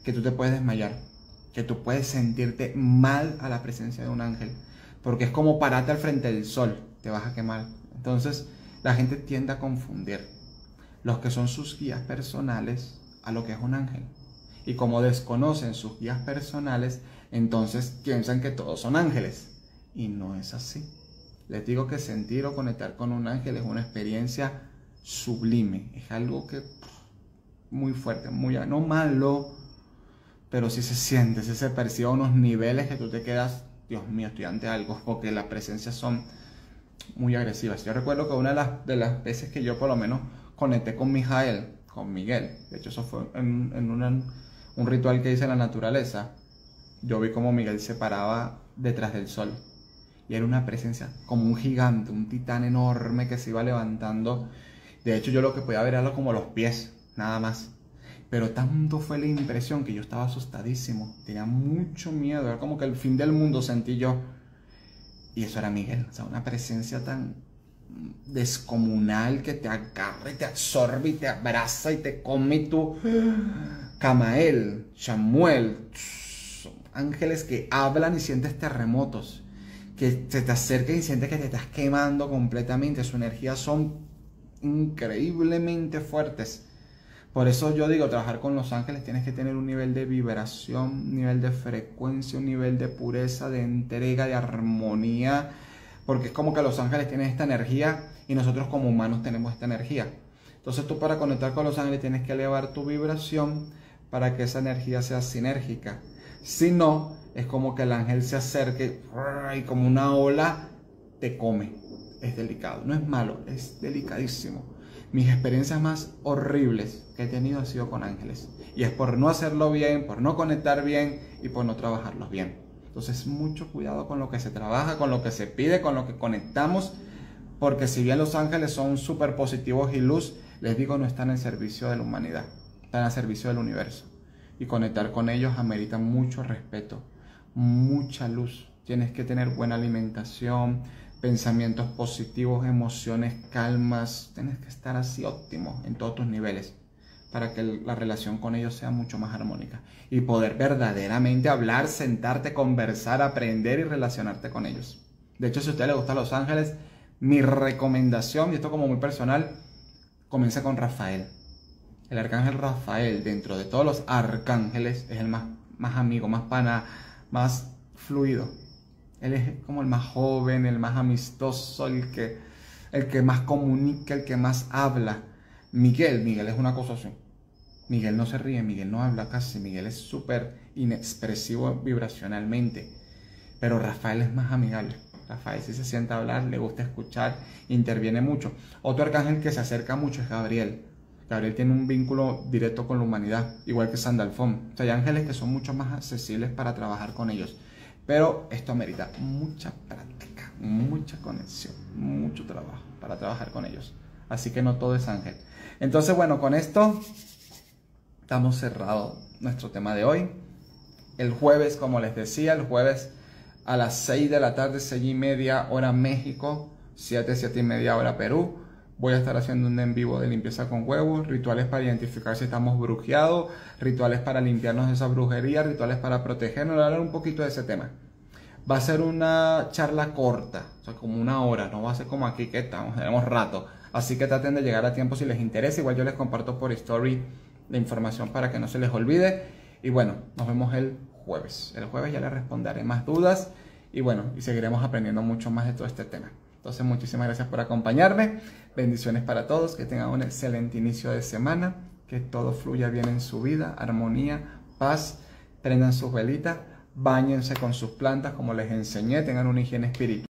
que tú te puedes desmayar, que tú puedes sentirte mal a la presencia de un ángel, porque es como pararte al frente del sol, te vas a quemar. Entonces la gente tiende a confundir los que son sus guías personales a lo que es un ángel. Y como desconocen sus guías personales, entonces piensan que todos son ángeles. Y no es así. Les digo que sentir o conectar con un ángel es una experiencia sublime. Es algo que muy fuerte, muy no malo, pero sí se siente, sí se percibe a unos niveles que tú te quedas, Dios mío, estoy ante algo, porque las presencias son muy agresivas. Yo recuerdo que una de las, de las veces que yo por lo menos conecté con Mijael, con Miguel, de hecho eso fue en, en una, un ritual que hice en la naturaleza, yo vi como Miguel se paraba detrás del sol y era una presencia como un gigante, un titán enorme que se iba levantando. De hecho yo lo que podía ver era como los pies, nada más. Pero tanto fue la impresión que yo estaba asustadísimo, tenía mucho miedo, era como que el fin del mundo sentí yo. Y eso era Miguel, o sea, una presencia tan descomunal que te agarra y te absorbe y te abraza y te come y tú. Camael, Chamuel, ángeles que hablan y sientes terremotos, que se te acercan y sientes que te estás quemando completamente. Su energía son increíblemente fuertes. Por eso yo digo, trabajar con los ángeles tienes que tener un nivel de vibración, un nivel de frecuencia, un nivel de pureza, de entrega, de armonía, porque es como que los ángeles tienen esta energía y nosotros como humanos tenemos esta energía. Entonces tú para conectar con los ángeles tienes que elevar tu vibración para que esa energía sea sinérgica. Si no, es como que el ángel se acerque y como una ola te come. Es delicado, no es malo, es delicadísimo. Mis experiencias más horribles que he tenido han sido con ángeles. Y es por no hacerlo bien, por no conectar bien y por no trabajarlos bien. Entonces, mucho cuidado con lo que se trabaja, con lo que se pide, con lo que conectamos. Porque si bien los ángeles son súper positivos y luz, les digo, no están en servicio de la humanidad. Están al servicio del universo. Y conectar con ellos amerita mucho respeto, mucha luz. Tienes que tener buena alimentación, pensamientos positivos, emociones calmas. Tienes que estar así óptimo en todos tus niveles para que la relación con ellos sea mucho más armónica y poder verdaderamente hablar, sentarte, conversar, aprender y relacionarte con ellos. De hecho, si a usted le gustan los ángeles, mi recomendación, y esto como muy personal, comienza con Rafael. El arcángel Rafael, dentro de todos los arcángeles, es el más, más amigo, más pana, más fluido. Él es como el más joven, el más amistoso, el que, el que más comunica, el que más habla. Miguel, Miguel es una cosa así. Miguel no se ríe, Miguel no habla casi, Miguel es súper inexpresivo vibracionalmente. Pero Rafael es más amigable. Rafael sí se sienta a hablar, le gusta escuchar, interviene mucho. Otro arcángel que se acerca mucho es Gabriel. Gabriel tiene un vínculo directo con la humanidad, igual que Sandalfón. O sea, hay ángeles que son mucho más accesibles para trabajar con ellos. Pero esto amerita mucha práctica, mucha conexión, mucho trabajo para trabajar con ellos. Así que no todo es ángel. Entonces, bueno, con esto estamos cerrado nuestro tema de hoy. El jueves, como les decía, el jueves a las seis de la tarde, seis y media hora México, siete, siete y media hora Perú. Voy a estar haciendo un en vivo de limpieza con huevos, rituales para identificar si estamos brujeados, rituales para limpiarnos de esa brujería, rituales para protegernos. Voy a hablar un poquito de ese tema. Va a ser una charla corta, o sea, como una hora, no va a ser como aquí que estamos, tenemos rato. Así que traten de llegar a tiempo si les interesa. Igual yo les comparto por story la información para que no se les olvide. Y bueno, nos vemos el jueves. El jueves ya les responderé más dudas y bueno, y seguiremos aprendiendo mucho más de todo este tema. Entonces, muchísimas gracias por acompañarme. Bendiciones para todos. Que tengan un excelente inicio de semana. Que todo fluya bien en su vida. Armonía, paz. Prendan sus velitas. Báñense con sus plantas como les enseñé. Tengan una higiene espiritual.